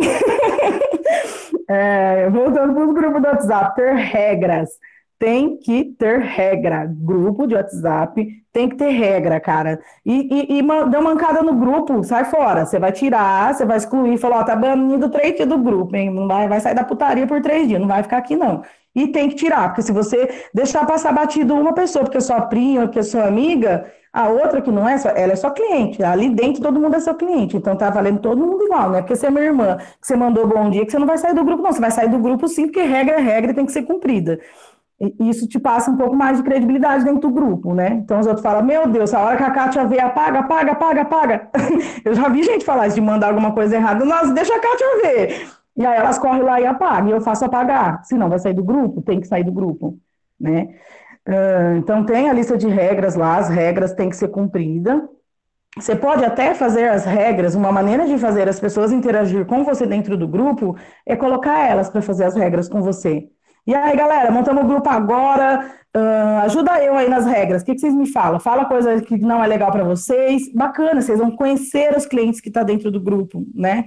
É, voltando para os grupos do WhatsApp, ter regras. Tem que ter regra. Grupo de WhatsApp tem que ter regra, cara. E, e, e deu mancada no grupo, sai fora. Você vai tirar, você vai excluir, falar, ó, tá banido três dias do grupo, hein? Não vai, vai sair da putaria por três dias, não vai ficar aqui, não. E tem que tirar, porque se você deixar passar batido uma pessoa, porque é sua prima, porque é sua amiga, a outra que não é, ela é só cliente. Ali dentro todo mundo é seu cliente, então tá valendo todo mundo igual, não é porque você é minha irmã, que você mandou bom dia, que você não vai sair do grupo, não. Você vai sair do grupo sim, porque regra é regra e tem que ser cumprida. E isso te passa um pouco mais de credibilidade dentro do grupo, né? Então os outros falam, meu Deus, a hora que a Kátia vê, apaga, apaga, apaga, apaga. Eu já vi gente falar isso, de mandar alguma coisa errada, nossa, deixa a Kátia ver. E aí elas correm lá e apagam, e eu faço apagar. Se não vai sair do grupo, tem que sair do grupo, né? Uh, então tem a lista de regras lá, as regras têm que ser cumpridas. Você pode até fazer as regras, uma maneira de fazer as pessoas interagir com você dentro do grupo é colocar elas para fazer as regras com você. E aí, galera, montamos o grupo agora, uh, ajuda eu aí nas regras, o que, que vocês me falam? Fala coisa que não é legal para vocês, bacana, vocês vão conhecer os clientes que estão dentro do grupo, né?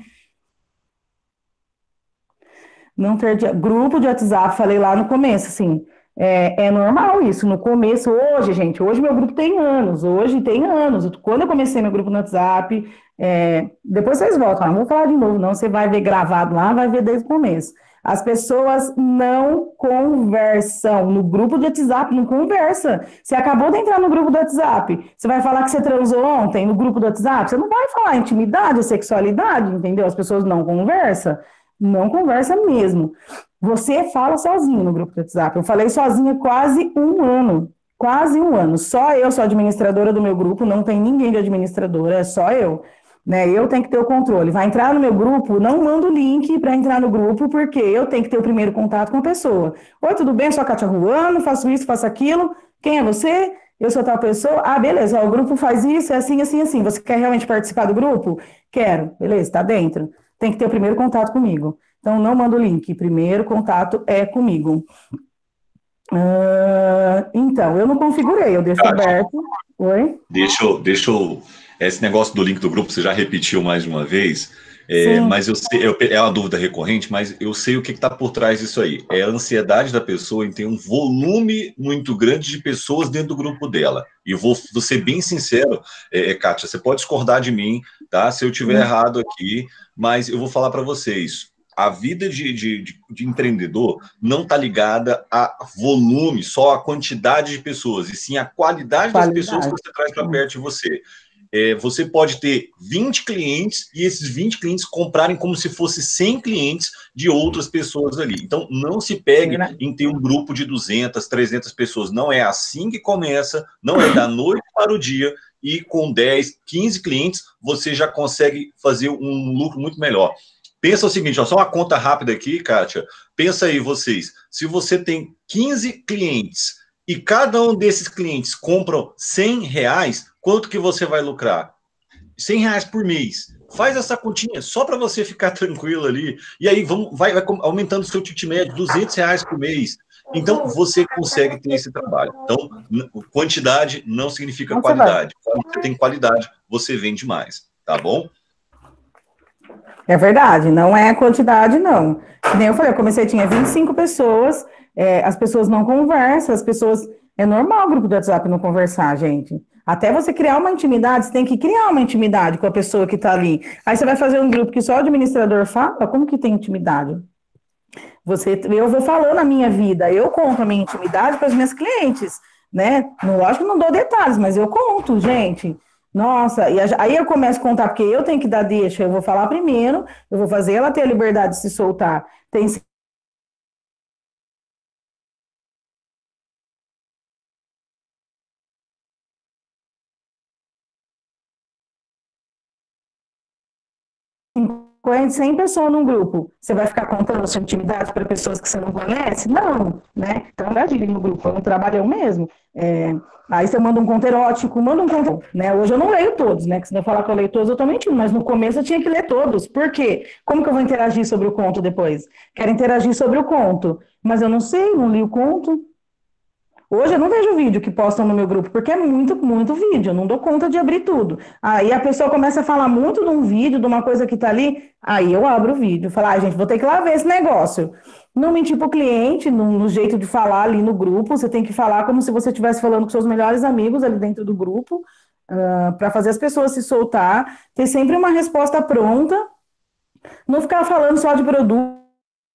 Não ter grupo de WhatsApp, falei lá no começo, assim, é, é normal isso, no começo, hoje, gente, hoje meu grupo tem anos, hoje tem anos, quando eu comecei meu grupo no WhatsApp, é, depois vocês voltam, não vou falar de novo, não, você vai ver gravado lá, vai ver desde o começo. As pessoas não conversam, no grupo do WhatsApp não conversa. Você acabou de entrar no grupo do WhatsApp, você vai falar que você transou ontem no grupo do WhatsApp, você não vai falar intimidade, sexualidade, entendeu? As pessoas não conversam. Não conversa mesmo. Você fala sozinho no grupo do WhatsApp. Eu falei sozinha quase um ano. Quase um ano. Só eu sou administradora do meu grupo, não tem ninguém de administradora, é só eu. Né? Eu tenho que ter o controle. Vai entrar no meu grupo, não manda o link para entrar no grupo, porque eu tenho que ter o primeiro contato com a pessoa. Oi, tudo bem? Eu sou a Kátia Ruano, faço isso, faço aquilo. Quem é você? Eu sou tal pessoa. Ah, beleza, ó, o grupo faz isso, é assim, assim, assim. Você quer realmente participar do grupo? Quero. Beleza, tá dentro. Tem que ter o primeiro contato comigo. Então, não manda o link. Primeiro contato é comigo. Uh, então, eu não configurei, eu deixo Kátia, aberto. Oi? Deixa eu, deixa eu... Esse negócio do link do grupo, você já repetiu mais de uma vez, é, mas eu sei, eu, é uma dúvida recorrente, mas eu sei o que está por trás disso aí. É a ansiedade da pessoa em ter um volume muito grande de pessoas dentro do grupo dela. E vou, vou ser bem sincero, é, Kátia, você pode discordar de mim, tá? Se eu estiver errado aqui, mas eu vou falar para vocês. A vida de, de, de, de empreendedor não está ligada a volume, só a quantidade de pessoas, e sim a qualidade, qualidade. das pessoas que você traz para perto de você. é, você pode ter vinte clientes e esses vinte clientes comprarem como se fosse cem clientes de outras pessoas ali. Então, não se pegue em ter um grupo de duzentas, trezentas pessoas. Não é assim que começa, não é da noite para o dia, e com dez, quinze clientes, você já consegue fazer um lucro muito melhor. Pensa o seguinte, ó, só uma conta rápida aqui, Kátia. Pensa aí vocês, se você tem quinze clientes e cada um desses clientes compram cem reais, quanto que você vai lucrar? cem reais por mês. Faz essa continha só para você ficar tranquilo ali. E aí vamos, vai, vai aumentando o seu ticket médio, duzentos reais por mês. Então, você consegue ter esse trabalho. Então, quantidade não significa qualidade. Quando você tem qualidade, você vende mais. Tá bom? É verdade, não é quantidade, não. Nem eu falei, eu comecei, tinha vinte e cinco pessoas, é, as pessoas não conversam, as pessoas... É normal o grupo do WhatsApp não conversar, gente. Até você criar uma intimidade, você tem que criar uma intimidade com a pessoa que está ali. Aí você vai fazer um grupo que só o administrador fala, como que tem intimidade? Você, eu vou falando a minha vida, eu conto a minha intimidade para os meus clientes, né? Lógico que não dou detalhes, mas eu conto, gente. Nossa, e aí eu começo a contar, porque eu tenho que dar deixa, eu vou falar primeiro, eu vou fazer ela ter a liberdade de se soltar. Tem cem pessoas num grupo, você vai ficar contando sua intimidade para pessoas que você não conhece? Não, né? Então, engajire no grupo, é um trabalhão mesmo. É, aí você manda um conto erótico, manda um conto, né? Hoje eu não leio todos, né? Que se eu falar que eu leio todos, eu tô mentindo, mas no começo eu tinha que ler todos. Por quê? Como que eu vou interagir sobre o conto depois? Quero interagir sobre o conto, mas eu não sei, não li o conto. Hoje eu não vejo vídeo que postam no meu grupo, porque é muito, muito vídeo, eu não dou conta de abrir tudo. Aí a pessoa começa a falar muito de um vídeo, de uma coisa que tá ali, aí eu abro o vídeo, falo, ah, gente, vou ter que ir lá ver esse negócio. Não mentir pro cliente, no, no jeito de falar ali no grupo, você tem que falar como se você estivesse falando com seus melhores amigos ali dentro do grupo, uh, para fazer as pessoas se soltar, ter sempre uma resposta pronta, não ficar falando só de produto,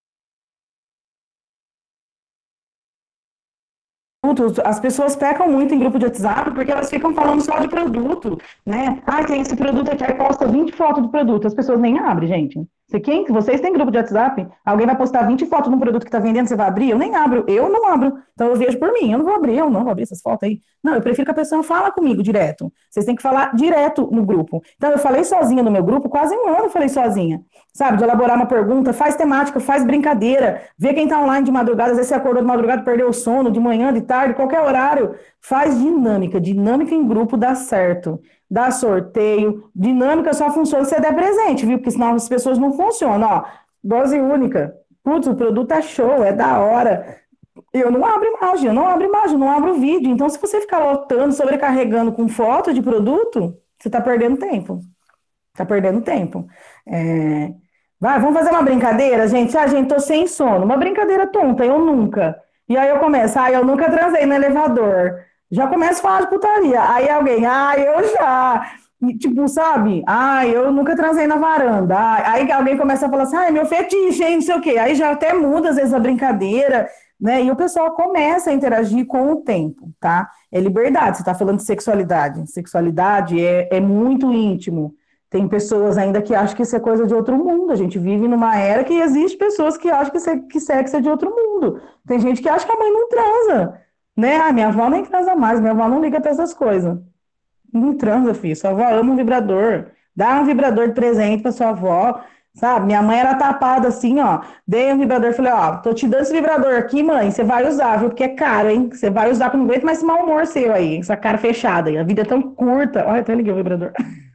as pessoas pecam muito em grupo de WhatsApp porque elas ficam falando só de produto, né? Ah, tem esse produto aqui, aí posta vinte fotos do produto, as pessoas nem abrem, gente. Você, quem, vocês têm grupo de WhatsApp? Alguém vai postar vinte fotos de um produto que está vendendo, você vai abrir? Eu nem abro, eu não abro. Então eu vejo por mim, eu não vou abrir, eu não vou abrir essas fotos aí. Não, eu prefiro que a pessoa fala comigo direto. Vocês têm que falar direto no grupo. Então eu falei sozinha no meu grupo, quase um ano eu falei sozinha. Sabe, de elaborar uma pergunta, faz temática, faz brincadeira, vê quem está online de madrugada, às vezes você acordou de madrugada, perdeu o sono, de manhã, de tarde, qualquer horário, faz dinâmica, dinâmica em grupo dá certo, dá sorteio, dinâmica só funciona se você der presente, viu, porque senão as pessoas não funcionam, ó, dose única, putz, o produto é show, é da hora, eu não abro imagem, eu não abro imagem, eu não abro vídeo, então se você ficar lotando, sobrecarregando com foto de produto, você está perdendo tempo. Tá perdendo tempo. É... Vai, vamos fazer uma brincadeira, gente? Ah, gente, tô sem sono. Uma brincadeira tonta, eu nunca. E aí eu começo, ah, eu nunca transei no elevador. Já começo a falar de putaria. Aí alguém, ah, eu já. E, tipo, sabe? Ah, eu nunca transei na varanda. Ah, aí alguém começa a falar assim, ah, é meu fetiche, hein, não sei o quê. Aí já até muda, às vezes, a brincadeira, né? E o pessoal começa a interagir com o tempo, tá? É liberdade, você tá falando de sexualidade. Sexualidade é, é muito íntimo. Tem pessoas ainda que acham que isso é coisa de outro mundo. A gente vive numa era que existe pessoas que acham que, isso, que sexo é de outro mundo. Tem gente que acha que a mãe não transa, né? Ah, minha avó nem transa mais, minha avó não liga para essas coisas. Não transa, filho. Sua avó ama um vibrador. Dá um vibrador de presente para sua avó, sabe? Minha mãe era tapada assim, ó. Dei um vibrador, falei, ó, tô te dando esse vibrador aqui, mãe, você vai usar, viu? Porque é caro, hein? Você vai usar, porque não aguento mais esse mau humor seu aí, essa cara fechada aí. A vida é tão curta. Olha, até liguei o vibrador.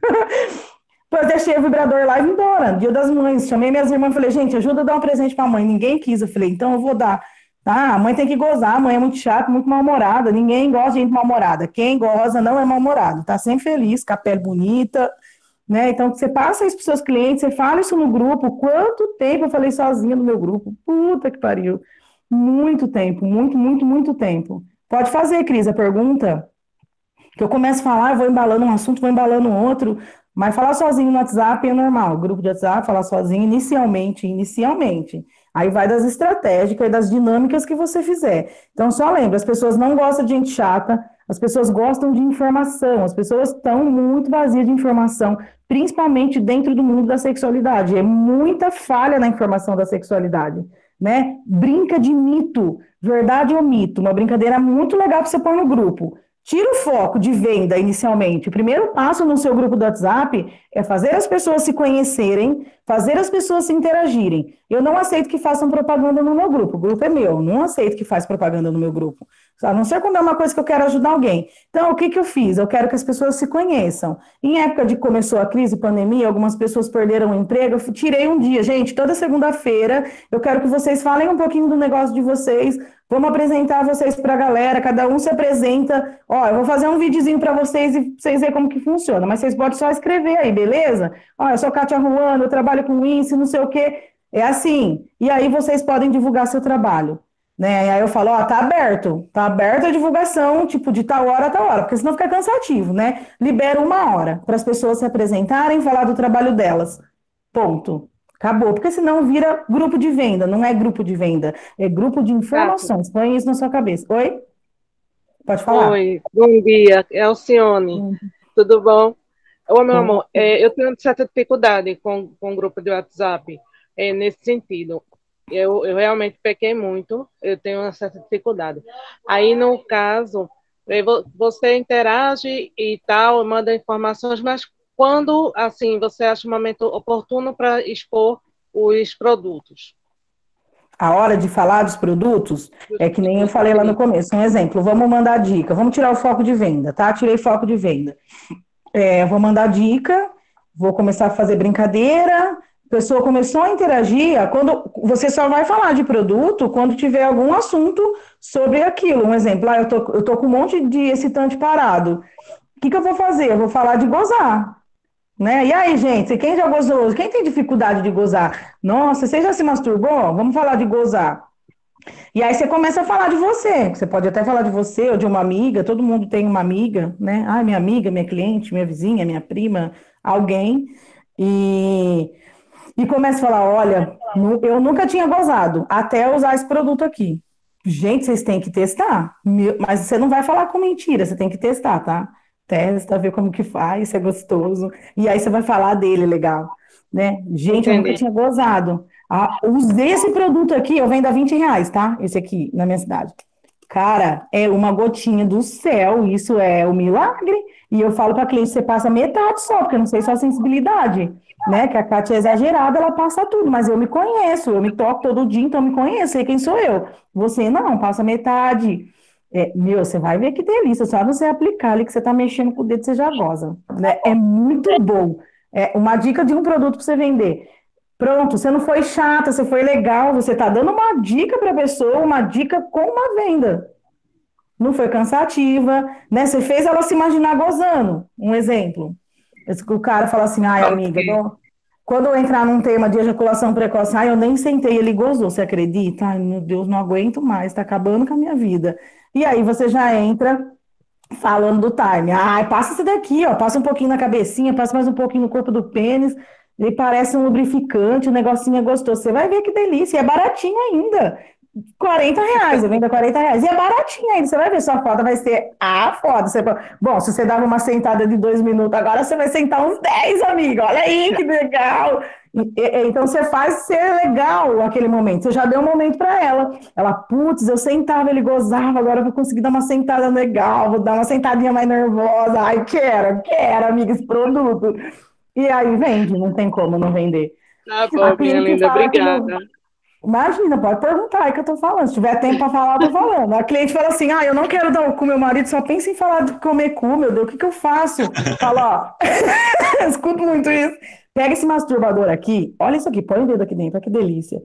Depois deixei o vibrador lá e vim embora. Dia das Mães. Chamei minhas irmãs e falei, gente, ajuda a dar um presente pra mãe. Ninguém quis. Eu falei, então eu vou dar. Ah, a mãe tem que gozar. A mãe é muito chata, muito mal-humorada. Ninguém gosta de gente mal-humorada. Quem goza não é mal-humorado. Tá sempre feliz, com a pele bonita, né? Então, você passa isso pros seus clientes, você fala isso no grupo. Quanto tempo eu falei sozinha no meu grupo? Puta que pariu. Muito tempo, muito, muito, muito tempo. Pode fazer, Cris, a pergunta. Que eu começo a falar, eu vou embalando um assunto, vou embalando outro. Mas falar sozinho no WhatsApp é normal. Grupo de WhatsApp, falar sozinho inicialmente, inicialmente. Aí vai das estratégicas e das dinâmicas que você fizer. Então, só lembra, as pessoas não gostam de gente chata, As pessoas gostam de informação, as pessoas estão muito vazias de informação, principalmente dentro do mundo da sexualidade. É muita falha na informação da sexualidade, né? Brinca de mito, verdade ou mito, uma brincadeira muito legal para você pôr no grupo. Tira o foco de venda inicialmente. O primeiro passo no seu grupo do WhatsApp é fazer as pessoas se conhecerem, fazer as pessoas se interagirem. Eu não aceito que façam propaganda no meu grupo. O grupo é meu, não aceito que faça propaganda no meu grupo. A não ser quando é uma coisa que eu quero ajudar alguém. Então, o que que eu fiz? Eu quero que as pessoas se conheçam. Em época de que começou a crise, pandemia, algumas pessoas perderam o emprego, eu tirei um dia. Gente, toda segunda-feira eu quero que vocês falem um pouquinho do negócio de vocês. Vamos apresentar vocês para a galera, cada um se apresenta. Ó, eu vou fazer um videozinho para vocês e vocês verem como que funciona, mas vocês podem só escrever aí, beleza? Ó, eu sou Kátia Ruano, eu trabalho com isso, não sei o quê. É assim. E aí vocês podem divulgar seu trabalho, né? E aí eu falo, ó, tá aberto, tá aberta a divulgação, tipo, de tal hora a tal hora, porque senão fica cansativo, né? Libera uma hora para as pessoas se apresentarem, falar do trabalho delas. Ponto. Acabou, porque senão vira grupo de venda, não é grupo de venda, é grupo de informações. Põe isso na sua cabeça. Oi? Pode falar. Oi, bom dia, é Alcione, hum. Tudo bom? Ô, meu amor, é, eu tenho certa dificuldade com, com o grupo de WhatsApp, é, nesse sentido. Eu, eu realmente pequei muito, eu tenho uma certa dificuldade. Aí, no caso, você interage e tal, manda informações, mas quando, assim, você acha um momento oportuno para expor os produtos? A hora de falar dos produtos é que nem eu falei lá no começo. Um exemplo, vamos mandar dica. Vamos tirar o foco de venda, tá? Tirei foco de venda. É, vou mandar dica, vou começar a fazer brincadeira. A pessoa começou a interagir. Quando você só vai falar de produto quando tiver algum assunto sobre aquilo. Um exemplo, ah, eu tô, eu tô com um monte de excitante parado. O que, que eu vou fazer? Eu vou falar de gozar. Né? E aí, gente, quem já gozou? Quem tem dificuldade de gozar? Nossa, você já se masturbou? Vamos falar de gozar. E aí você começa a falar de você. Você pode até falar de você ou de uma amiga. Todo mundo tem uma amiga, né? Ah, minha amiga, minha cliente, minha vizinha, minha prima, alguém. E, e começa a falar, olha, eu nunca tinha gozado até usar esse produto aqui. Gente, vocês têm que testar. Mas você não vai falar com mentira, você tem que testar, tá? Testa, ver como que faz, se é gostoso. E aí você vai falar dele, legal. Né? Gente, Entendi. Eu nunca tinha gozado. Ah, usei esse produto aqui, eu vendo a vinte reais, tá? Esse aqui, na minha cidade. Cara, é uma gotinha do céu, isso é um milagre. E eu falo para cliente, você passa metade só, porque eu não sei só a sensibilidade. Né? Que a Kátia é exagerada, ela passa tudo. Mas eu me conheço, eu me toco todo dia, então eu me conheço, sei quem sou eu. Você não, passa metade. É, meu, você vai ver que delícia, só você aplicar ali que você tá mexendo com o dedo, você já goza, né? É muito bom. É uma dica de um produto para você vender. Pronto, você não foi chata, você foi legal, você tá dando uma dica para a pessoa, uma dica com uma venda. Não foi cansativa, né? Você fez ela se imaginar gozando. Um exemplo. O cara fala assim, ai, amiga, bom, quando eu entrar num tema de ejaculação precoce, ai, eu nem sentei, ele gozou, você acredita? Ai, meu Deus, não aguento mais, tá acabando com a minha vida. E aí você já entra falando do time. Ai, passa esse daqui, ó, passa um pouquinho na cabecinha, passa mais um pouquinho no corpo do pênis, ele parece um lubrificante, o negocinho é gostoso. Você vai ver que delícia, e é baratinho ainda. quarenta reais, eu vendo a quarenta reais. E é baratinho ainda, você vai ver, sua foda vai ser a foda. Você... Bom, se você dava uma sentada de dois minutos, agora você vai sentar uns dez, amiga. Olha aí, que legal. Então você faz ser legal aquele momento. Você já deu um momento para ela. Ela, putz, eu sentava, ele gozava, agora eu vou conseguir dar uma sentada legal, vou dar uma sentadinha mais nervosa. Ai, quero, quero, amiga, esse produto. E aí vende, não tem como não vender. Tá bom, minha linda, obrigada. Imagina, pode perguntar aí que eu tô falando. Se tiver tempo para falar, eu tô falando. A cliente fala assim, ah, eu não quero dar o cu, meu marido só pensa em falar de comer cu, meu Deus, o que que eu faço? Fala, ó, escuto muito isso. Pega esse masturbador aqui, olha isso aqui, põe o dedo aqui dentro, olha que delícia.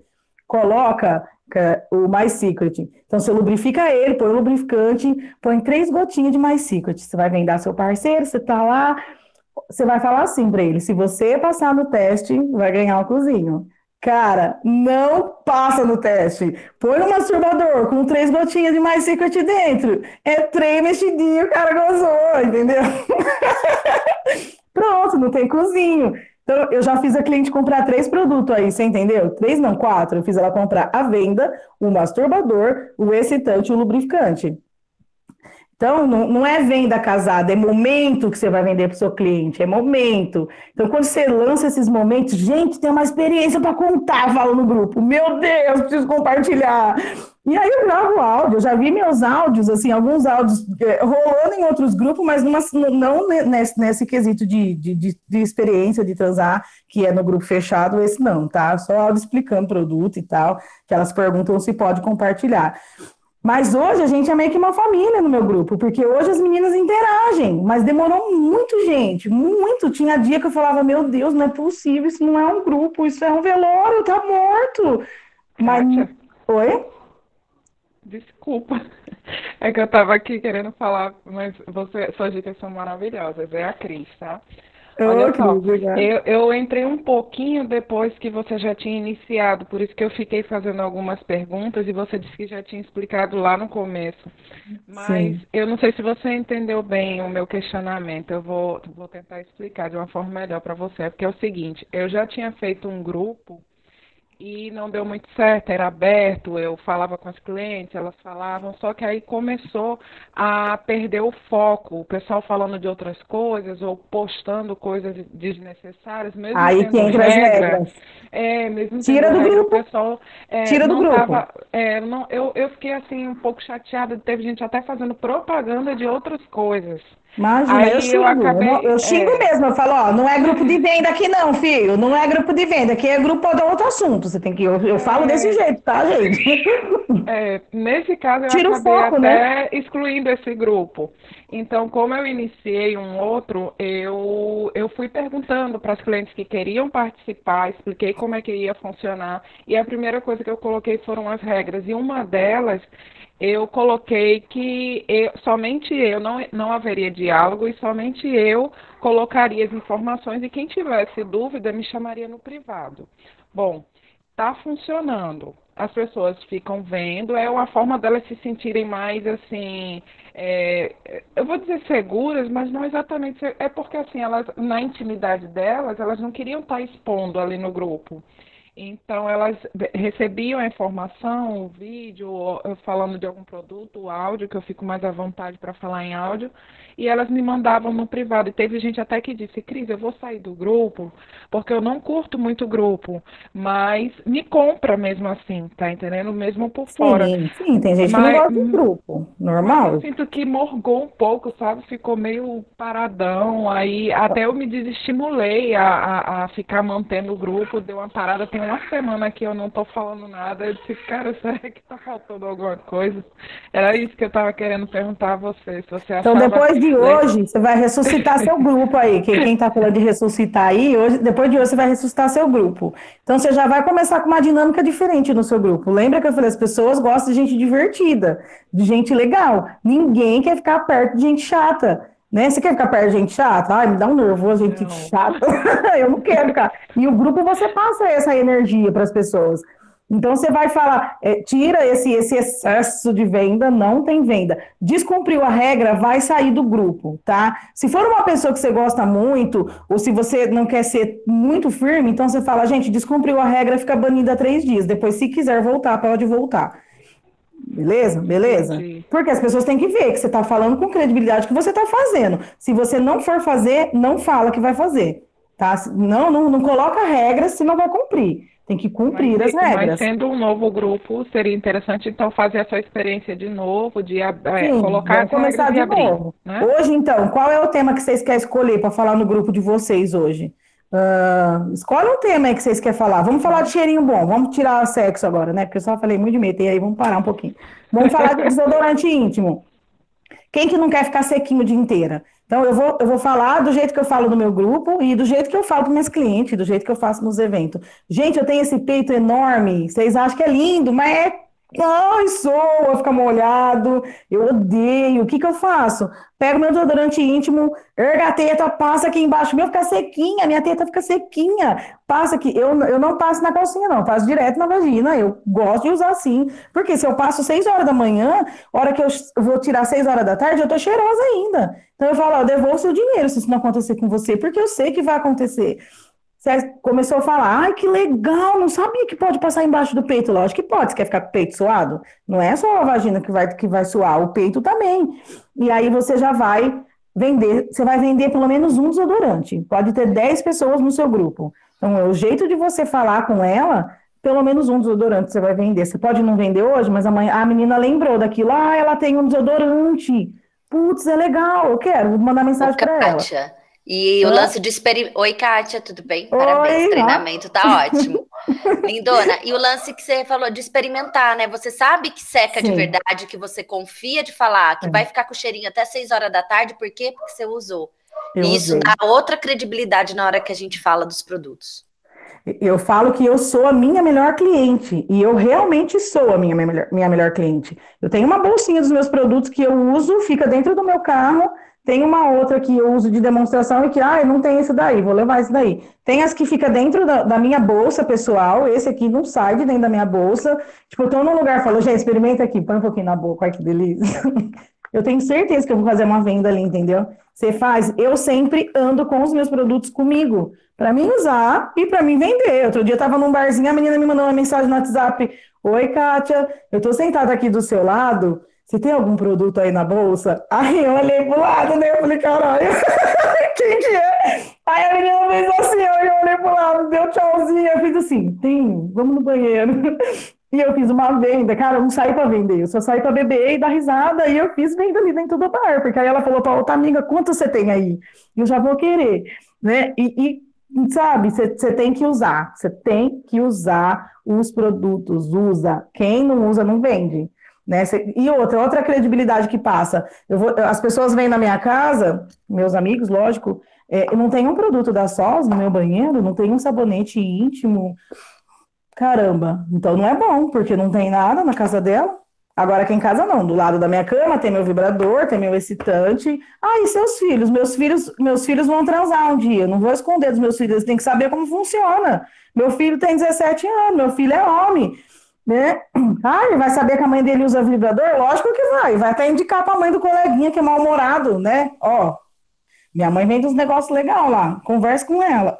Coloca o My Secret. Então, você lubrifica ele, põe o lubrificante, põe três gotinhas de My Secret. Você vai vendar seu parceiro, você tá lá, você vai falar assim para ele, se você passar no teste, vai ganhar um cozinho. Cara, não passa no teste. Põe um masturbador com três gotinhas de My Secret dentro. É três mexidinhos, o cara gozou, entendeu? Pronto, não tem cozinho. Então, eu já fiz a cliente comprar três produtos aí, você entendeu? Três, não, quatro. Eu fiz ela comprar a venda, o masturbador, o excitante e o lubrificante. Então, não, não é venda casada, é momento que você vai vender para o seu cliente, é momento. Então, quando você lança esses momentos, gente, tem uma experiência para contar, falo no grupo. Meu Deus, preciso compartilhar. E aí eu gravo áudio, eu já vi meus áudios, assim, alguns áudios é, rolando em outros grupos, mas numa, não nesse, nesse quesito de, de, de, de experiência de transar, que é no grupo fechado, esse não, tá? Só áudio explicando produto e tal, que elas perguntam se pode compartilhar. Mas hoje a gente é meio que uma família no meu grupo, porque hoje as meninas interagem, mas demorou muito, gente, muito. Tinha dia que eu falava, meu Deus, não é possível, isso não é um grupo, isso é um velório, tá morto. Mas... Kátia, Oi? desculpa, é que eu estava aqui querendo falar, mas você, suas dicas são maravilhosas, é a Cris, tá? Olha Ô, só, Cris, obrigada. eu, eu entrei um pouquinho depois que você já tinha iniciado, por isso que eu fiquei fazendo algumas perguntas e você disse que já tinha explicado lá no começo. Mas Sim. eu não sei se você entendeu bem o meu questionamento, eu vou, vou tentar explicar de uma forma melhor para você, porque é o seguinte, eu já tinha feito um grupo e não deu muito certo, era aberto, eu falava com as clientes, elas falavam, só que aí começou a perder o foco, o pessoal falando de outras coisas ou postando coisas desnecessárias, mesmo Aí que tendo entra as regra, regras. é, mesmo Tira tendo do regra, o grupo, pessoal é, tira do não grupo. estava, é, não, eu, eu fiquei assim um pouco chateada, teve gente até fazendo propaganda de outras coisas. Imagina, eu Aí eu xingo, eu, não- acabei, eu xingo é, mesmo, eu falo, ó, não é grupo de venda aqui não, filho, não é grupo de venda, aqui é grupo de outro assunto, você tem que, eu, eu falo desse é, jeito, tá, gente? É, nesse caso, eu Tira o acabei foco, né? até excluindo esse grupo. Então, como eu iniciei um outro, eu, eu fui perguntando para as clientes que queriam participar, expliquei como é que ia funcionar, e a primeira coisa que eu coloquei foram as regras, e uma delas eu coloquei que eu- somente eu, não, não haveria diálogo, e somente eu colocaria as informações, e quem tivesse dúvida me chamaria no privado. Bom, está funcionando. As pessoas ficam vendo, é uma forma delas se sentirem mais assim, é, eu vou dizer seguras, mas não exatamente, se- é porque assim, elas, na intimidade delas, elas não queriam estar expondo ali no grupo. Então, elas be- recebiam a informação, o vídeo, ou- ou falando de algum produto, o áudio, que eu fico mais à vontade para falar em áudio, e elas me mandavam no privado. E teve gente até que disse, Cris, eu vou sair do grupo, porque eu não curto muito grupo, mas me compra mesmo assim, tá entendendo? Mesmo por fora. Sim, sim, tem gente que não Mas, gosta de grupo, mas eu normal. sinto que morgou um pouco, sabe? Ficou meio paradão. Aí até eu me desestimulei a, a, a ficar mantendo o grupo. Deu uma parada, tem uma semana que eu não tô falando nada. Eu disse, cara, será que tá faltando alguma coisa? Era isso que eu tava querendo perguntar a você. Se você Então, achava. depois de le- hoje, você vai ressuscitar seu grupo aí. Quem, quem tá falando de ressuscitar aí, hoje, depois de hoje você vai ressuscitar seu grupo. Então, você já vai começar com uma dinâmica diferente no seu grupo. Lembra que eu falei, as pessoas gostam de gente divertida, de gente legal. Ninguém quer ficar perto de gente chata. Né? Você quer ficar perto de gente chata? Ai, me dá um nervoso, gente Não. chata. Eu não quero ficar. E o grupo você passa essa energia para as pessoas. Então você vai falar, é, tira esse, esse excesso de venda, não tem venda. Descumpriu a regra, vai sair do grupo, tá? Se for uma pessoa que você gosta muito, ou se você não quer ser muito firme, então você fala, gente, descumpriu a regra, fica banida três dias. Depois, se quiser voltar, pode voltar. Beleza? Beleza? Entendi. Porque as pessoas têm que ver que você está falando com credibilidade que você está fazendo. Se você não for fazer, não fala que vai fazer. Tá? Não, não, não coloca regras se não vai cumprir. Tem que Mas, cumprir as se- mas regras. sendo um novo grupo, seria interessante então fazer essa experiência de novo, de ab- eh, Sim, colocar vamos as regras começar e de abrir, novo. né? Hoje, então, qual é o tema que vocês querem escolher para falar no grupo de vocês hoje? Ah, escolhe um tema aí que vocês querem falar. Vamos falar de cheirinho bom. Vamos tirar sexo agora, né? Porque eu só falei muito de meter, aí vamos parar um pouquinho. Vamos falar de desodorante íntimo. Quem que não quer ficar sequinho o dia inteiro? Então, eu vou, eu vou falar do jeito que eu falo no meu grupo e do jeito que eu falo para minhas clientes, do jeito que eu faço nos eventos. Gente, eu tenho esse peito enorme, vocês acham que é lindo, mas é. Ai, soa, fica molhado, eu odeio. O que que eu faço? Pego meu desodorante íntimo, erga a teta, passa aqui embaixo, meu fica sequinha, minha teta fica sequinha. Passa aqui, eu, eu não passo na calcinha, não, passo direto na vagina. Eu gosto de usar assim, porque se eu passo seis horas da manhã, hora que eu vou tirar seis horas da tarde, eu tô cheirosa ainda. Então eu falo, ó, devolvo seu dinheiro se isso não acontecer com você, porque eu sei que vai acontecer. Você começou a falar, ai, que legal, não sabia que pode passar embaixo do peito. Lógico que pode, você quer ficar com o peito suado? Não é só a vagina que vai, que vai suar, o peito também. E aí você já vai vender, você vai vender pelo menos um desodorante. Pode ter dez pessoas no seu grupo. Então, é o jeito de você falar com ela, pelo menos um desodorante você vai vender. Você pode não vender hoje, mas amanhã a menina lembrou daquilo. Ah, ela tem um desodorante. Putz, é legal, eu quero. Vou mandar Ô, mensagem para ela. Kátia, e o Hã? lance de experimento. Oi, Kátia, tudo bem? Parabéns, Oi, ó. treinamento tá ótimo. Lindona, e o lance que você falou de experimentar, né? Você sabe que seca de Sim. verdade, que você confia de falar, que É. vai ficar com o cheirinho até seis horas da tarde, por quê? Porque você usou. Eu E isso usei. dá outra credibilidade na hora que a gente fala dos produtos. Eu falo que eu sou a minha melhor cliente, e eu realmente sou a minha melhor, minha melhor cliente. Eu tenho uma bolsinha dos meus produtos que eu uso, fica dentro do meu carro, tem uma outra que eu uso de demonstração e que, ah, não tem esse daí, vou levar esse daí. Tem as que fica dentro da, da minha bolsa pessoal, esse aqui não sai de dentro da minha bolsa. Tipo, eu tô num lugar e falo, gente, experimenta aqui, põe um pouquinho na boca, olha que delícia. Eu tenho certeza que eu vou fazer uma venda ali, entendeu? Você faz, eu sempre ando com os meus produtos comigo, para mim usar e para mim vender. Outro dia eu tava num barzinho, a menina me mandou uma mensagem no WhatsApp: Oi, Kátia, eu tô sentada aqui do seu lado, você tem algum produto aí na bolsa? Aí eu olhei pro lado, né? Eu falei, caralho, quem que é? Aí a menina fez assim, eu olhei pro lado, deu tchauzinho, eu fiz assim, tem, vamos no banheiro. E eu fiz uma venda, cara, eu não saí para vender, eu só saí para beber e dar risada, e eu fiz venda ali dentro do bar, porque aí ela falou para outra amiga, quanto você tem aí? Eu já vou querer, né? E, e sabe, você tem que usar, você tem que usar os produtos, usa. Quem não usa, não vende. Né? Cê, e outra, outra credibilidade que passa, eu vou, as pessoas vêm na minha casa, meus amigos, lógico, é, eu não tenho um produto da Sós no meu banheiro, não tenho um sabonete íntimo. Caramba, então não é bom, porque não tem nada na casa dela. Agora aqui em casa não, do lado da minha cama tem meu vibrador, tem meu excitante. Ah, e seus filhos? Meus filhos, meus filhos vão transar um dia, não vou esconder dos meus filhos, eles têm que saber como funciona. Meu filho tem dezessete anos, meu filho é homem, né? Ah, ele vai saber que a mãe dele usa vibrador? Lógico que vai, vai até indicar para a mãe do coleguinha que é mal-humorado, né? Ó, minha mãe vende uns negócios legais lá, conversa com ela.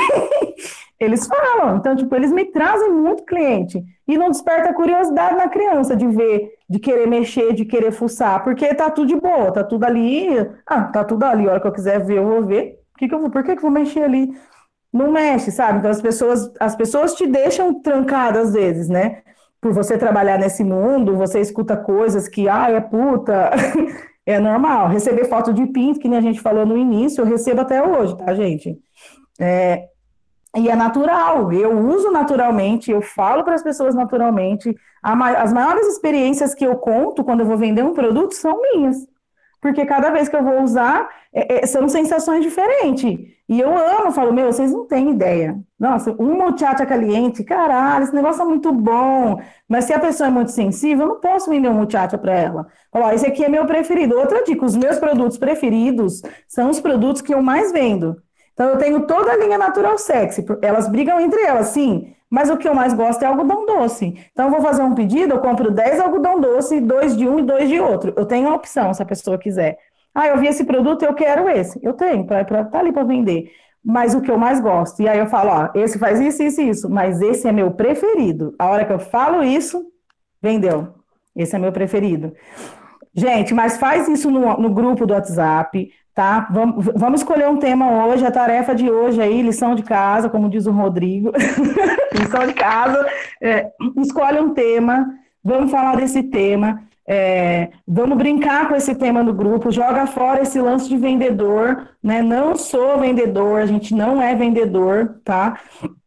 Eles falam, então, tipo, eles me trazem muito cliente e não desperta curiosidade na criança de ver, de querer mexer, de querer fuçar, porque tá tudo de boa, tá tudo ali, ah, tá tudo ali, a hora que eu quiser ver, eu vou ver, que que eu vou, por que que eu vou mexer ali? Não mexe, sabe? Então, as pessoas, as pessoas te deixam trancada às vezes, né? Por você trabalhar nesse mundo, você escuta coisas que, ah, é puta, é normal. Receber foto de pinto, que nem a gente falou no início, eu recebo até hoje, tá, gente? É... E é natural, eu uso naturalmente, eu falo para as pessoas naturalmente. As maiores experiências que eu conto quando eu vou vender um produto são minhas. Porque cada vez que eu vou usar, é, é, são sensações diferentes. E eu amo, falo, meu, vocês não têm ideia. Nossa, um muchacha caliente, caralho, esse negócio é muito bom. Mas se a pessoa é muito sensível, eu não posso vender um muchacha para ela. Ó, esse aqui é meu preferido. Outra dica, os meus produtos preferidos são os produtos que eu mais vendo. Então, eu tenho toda a linha Natural Sexy. Elas brigam entre elas, sim. Mas o que eu mais gosto é algodão doce. Então, eu vou fazer um pedido, eu compro dez algodão doce, dois de um e dois de outro. Eu tenho a opção, se a pessoa quiser. Ah, eu vi esse produto, eu quero esse. Eu tenho, pra, pra, tá ali para vender. Mas o que eu mais gosto. E aí eu falo, ó, esse faz isso, isso e isso. Mas esse é meu preferido. A hora que eu falo isso, vendeu. Esse é meu preferido. Gente, mas faz isso no, no grupo do WhatsApp, tá? Vamos, vamos escolher um tema hoje, a tarefa de hoje aí, lição de casa, como diz o Rodrigo. Lição de casa. É, escolhe um tema, vamos falar desse tema, é, vamos brincar com esse tema no grupo, joga fora esse lance de vendedor, né? Não sou vendedor, a gente não é vendedor, tá?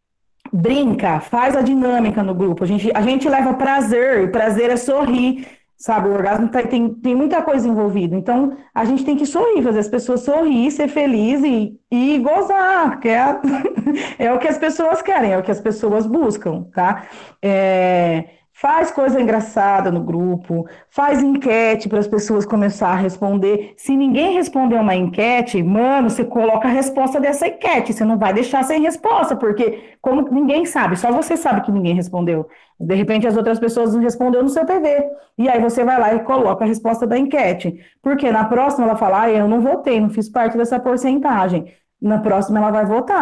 Brinca, faz a dinâmica no grupo. A gente, a gente leva prazer, e prazer é sorrir. Sabe, o orgasmo tá, tem, tem muita coisa envolvida. Então, a gente tem que sorrir, fazer as pessoas sorrir, ser feliz e, e gozar, que é, é o que as pessoas querem, é o que as pessoas buscam, tá? É, faz coisa engraçada no grupo, faz enquete para as pessoas começar a responder. Se ninguém responder uma enquete, mano, você coloca a resposta dessa enquete, você não vai deixar sem resposta, porque como ninguém sabe, só você sabe que ninguém respondeu. De repente, as outras pessoas não responderam no seu P V. E aí você vai lá e coloca a resposta da enquete. Porque na próxima ela fala, ah, eu não votei, não fiz parte dessa porcentagem. Na próxima ela vai votar.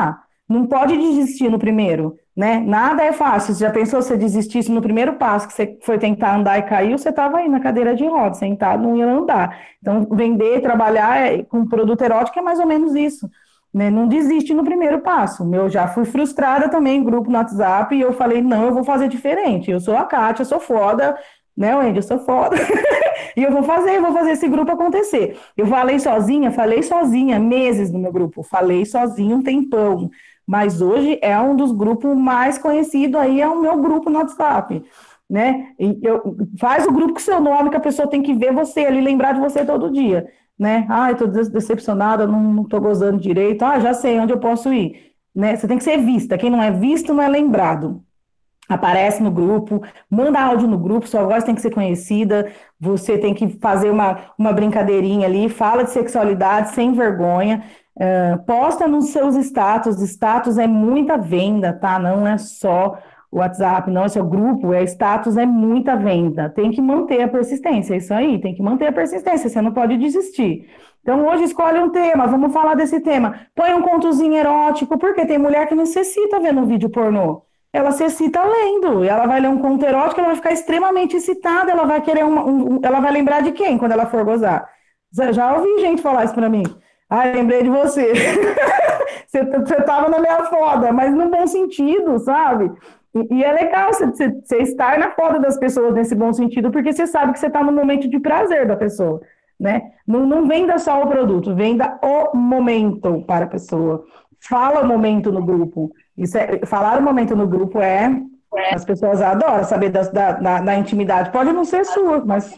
Não pode desistir no primeiro, né? Nada é fácil. Você já pensou se você desistisse no primeiro passo que você foi tentar andar e caiu, você estava aí na cadeira de rodas, sentado, não ia andar. Então, vender, trabalhar com produto erótico é mais ou menos isso, né? Não desiste no primeiro passo. Eu já fui frustrada também em grupo no WhatsApp e eu falei, não, eu vou fazer diferente. Eu sou a Kátia, eu sou foda, né, Wendy? Eu sou foda. E eu vou fazer, eu vou fazer esse grupo acontecer. Eu falei sozinha, falei sozinha, meses no meu grupo. Falei sozinha um tempão. Mas hoje é um dos grupos mais conhecidos aí, é o meu grupo no WhatsApp, né? E eu, faz o grupo com seu nome, que a pessoa tem que ver você ali, lembrar de você todo dia, né? Ah, eu tô decepcionada, não, não tô gozando direito. Ah, já sei onde eu posso ir, né? Você tem que ser vista. Quem não é visto não é lembrado. Aparece no grupo, manda áudio no grupo, sua voz tem que ser conhecida, você tem que fazer uma, uma brincadeirinha ali, fala de sexualidade sem vergonha, uh, posta nos seus status, status é muita venda, tá? Não é só o WhatsApp, não é só grupo, é status, é muita venda, tem que manter a persistência, é isso aí, tem que manter a persistência, você não pode desistir. Então hoje escolhe um tema, vamos falar desse tema, põe um contozinho erótico, porque tem mulher que necessita ver um vídeo pornô. Ela se excita lendo, ela vai ler um conto erótico, ela vai ficar extremamente excitada, ela vai querer uma, um, ela vai lembrar de quem quando ela for gozar? Já ouvi gente falar isso pra mim. Ah, lembrei de você. você, você tava na minha foda, mas no bom sentido, sabe? E, e é legal você, você, você estar na foda das pessoas nesse bom sentido, porque você sabe que você tá no momento de prazer da pessoa, né? Não, não venda só o produto, venda o momento para a pessoa. Fala o momento no grupo. Isso é, falar o momento no grupo é... As pessoas adoram saber da, da, da, da intimidade. Pode não ser sua, mas...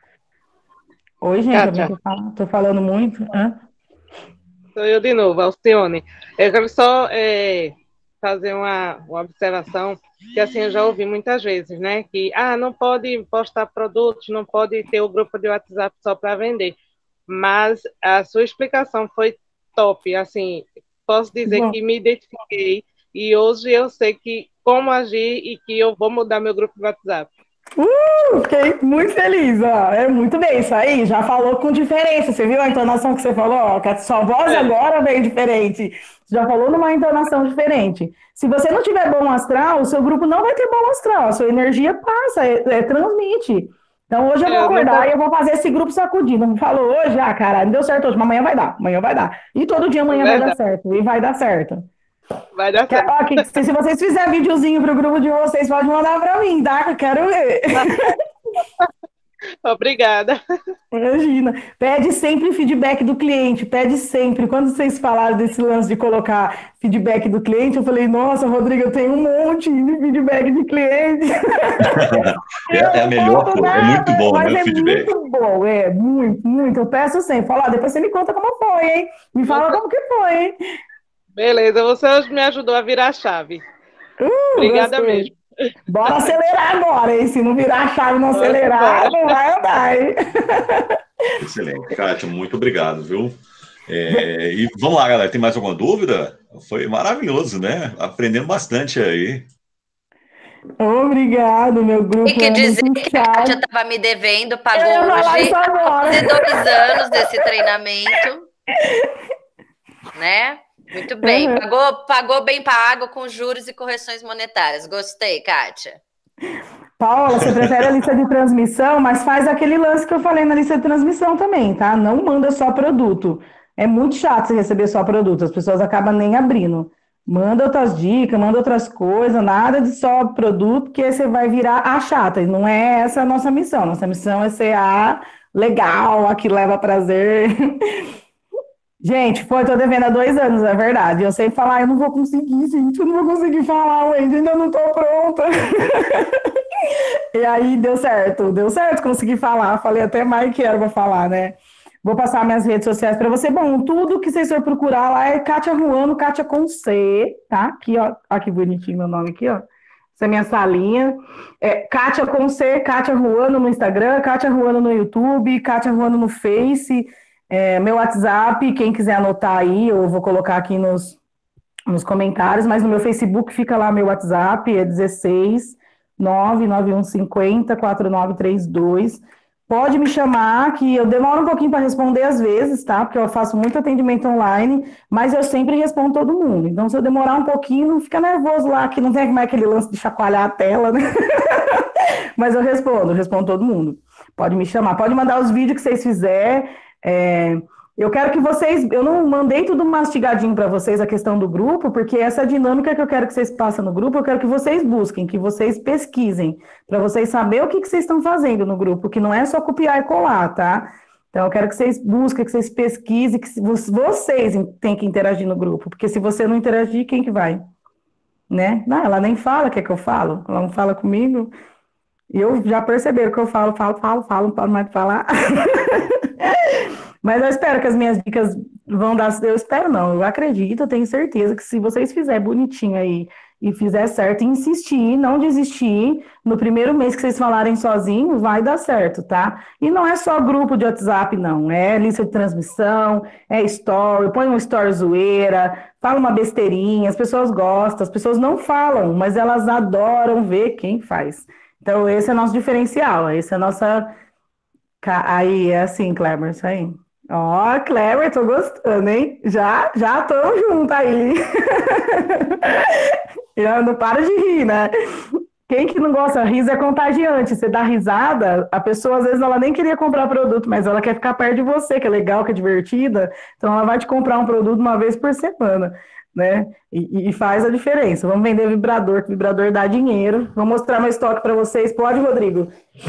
Oi, gente, Kátia. eu tô falando muito. Hã? Sou eu de novo, Alcione. Eu quero só é, fazer uma, uma observação, que assim eu já ouvi muitas vezes, né? Que, ah, não pode postar produtos, não pode ter o grupo de WhatsApp só para vender. Mas a sua explicação foi top, assim... Posso dizer Bom. que me identifiquei e hoje eu sei que como agir e que eu vou mudar meu grupo de WhatsApp. Uh, fiquei muito feliz, ó. É muito bem, isso aí, já falou com diferença. Você viu a entonação que você falou? Ó, que a sua voz é. agora veio diferente. Você já falou numa entonação diferente. Se você não tiver bom astral, o seu grupo não vai ter bom astral. A sua energia passa, é, é, transmite. Então hoje eu vou acordar eu e eu vou fazer esse grupo sacudindo. Não falou hoje, ah, cara, não deu certo hoje, mas amanhã vai dar, amanhã vai dar. E todo dia amanhã vai, vai dar certo, e vai dar certo. Vai dar que, certo. Ó, que, se, se vocês fizerem videozinho pro grupo de vocês, pode mandar pra mim, tá? Que eu quero ver. Obrigada. Imagina. Pede sempre feedback do cliente, pede sempre. Quando vocês falaram desse lance de colocar feedback do cliente, eu falei, nossa, Rodrigo, eu tenho um monte de feedback de cliente. é, é a melhor coisa, é muito bom, né, o é feedback. Muito bom, é, muito, muito. Eu peço sempre, fala, ah, depois você me conta como foi, hein? Me fala como que foi, hein? Beleza, você hoje me ajudou a virar a chave. Uh, Obrigada gostei. mesmo. Bora acelerar agora, hein? Se não virar a chave e não Bora, acelerar, bora. não vai andar, hein? Excelente, Kátia, muito obrigado, viu? É, e vamos lá, galera, tem mais alguma dúvida? Foi maravilhoso, né? Aprendendo bastante aí. Obrigado, meu grupo. Tem que é dizer muito que a chato. Kátia estava me devendo, pagou Eu ia falar hoje isso agora. de dois anos desse treinamento, né? Muito bem, Uhum. pagou, pagou bem pago com juros e correções monetárias. Gostei, Kátia. Paula, você prefere a lista de transmissão, mas faz aquele lance que eu falei na lista de transmissão também, tá? Não manda só produto. É muito chato você receber só produto, as pessoas acabam nem abrindo. Manda outras dicas, manda outras coisas, nada de só produto, que aí você vai virar a chata. E não é essa a nossa missão. Nossa missão é ser a legal, a que leva prazer. Gente, foi, tô devendo há dois anos, é verdade. Eu sempre falo, ah, eu não vou conseguir, gente, eu não vou conseguir falar, Wendy, ainda não tô pronta. E aí deu certo, deu certo conseguir falar. Falei até mais que era pra falar, né? Vou passar minhas redes sociais para você. Bom, tudo que vocês for procurar lá é Kátia Ruano, Kátia com C, tá? Aqui, ó. Olha que bonitinho meu nome aqui, ó. Essa é minha salinha. É Kátia com C, Kátia Ruano no Instagram, Kátia Ruano no YouTube, Kátia Ruano no Face. É, meu WhatsApp, quem quiser anotar aí, eu vou colocar aqui nos, nos comentários, mas no meu Facebook fica lá meu WhatsApp, é dezesseis, nove nove um cinco zero, quatro nove três dois. pode me chamar, que eu demoro um pouquinho para responder às vezes, tá? Porque eu faço muito atendimento online, mas eu sempre respondo todo mundo. Então, se eu demorar um pouquinho, não fica nervoso lá, que não tem como é aquele lance de chacoalhar a tela, né? Mas eu respondo, eu respondo todo mundo. Pode me chamar, pode mandar os vídeos que vocês fizerem. É... Eu quero que vocês... Eu não mandei tudo mastigadinho para vocês, a questão do grupo, porque essa dinâmica que eu quero que vocês passem no grupo, eu quero que vocês busquem, que vocês pesquisem, para vocês saberem o que, que vocês estão fazendo no grupo, que não é só copiar e colar, tá? Então, eu quero que vocês busquem, que vocês pesquisem, que vocês têm que interagir no grupo, porque se você não interagir, quem que vai? Né? Não, ela nem fala o que é que eu falo, ela não fala comigo, e eu já perceberam que eu falo, falo, falo, falo, não paro mais de falar. Mas eu espero que as minhas dicas vão dar... Eu espero não, eu acredito, eu tenho certeza que se vocês fizerem bonitinho aí e fizer certo, insistir, não desistir, no primeiro mês que vocês falarem sozinho, vai dar certo, tá? E não é só grupo de WhatsApp, não. É lista de transmissão, é story, põe um story zoeira, fala uma besteirinha, as pessoas gostam, as pessoas não falam, mas elas adoram ver quem faz. Então, esse é nosso diferencial, esse é a nossa... Aí, é assim, Kleber, isso aí. Ó, oh, Kleber, tô gostando, hein? Já, já tô junto aí. Eu não para de rir, né? Quem que não gosta? Riso é contagiante. Você dá risada, a pessoa, às vezes, ela nem queria comprar produto, mas ela quer ficar perto de você, que é legal, que é divertida. Então, ela vai te comprar um produto uma vez por semana, né? E, e faz a diferença. Vamos vender vibrador, que vibrador dá dinheiro. Vou mostrar meu estoque para vocês. Pode, Rodrigo?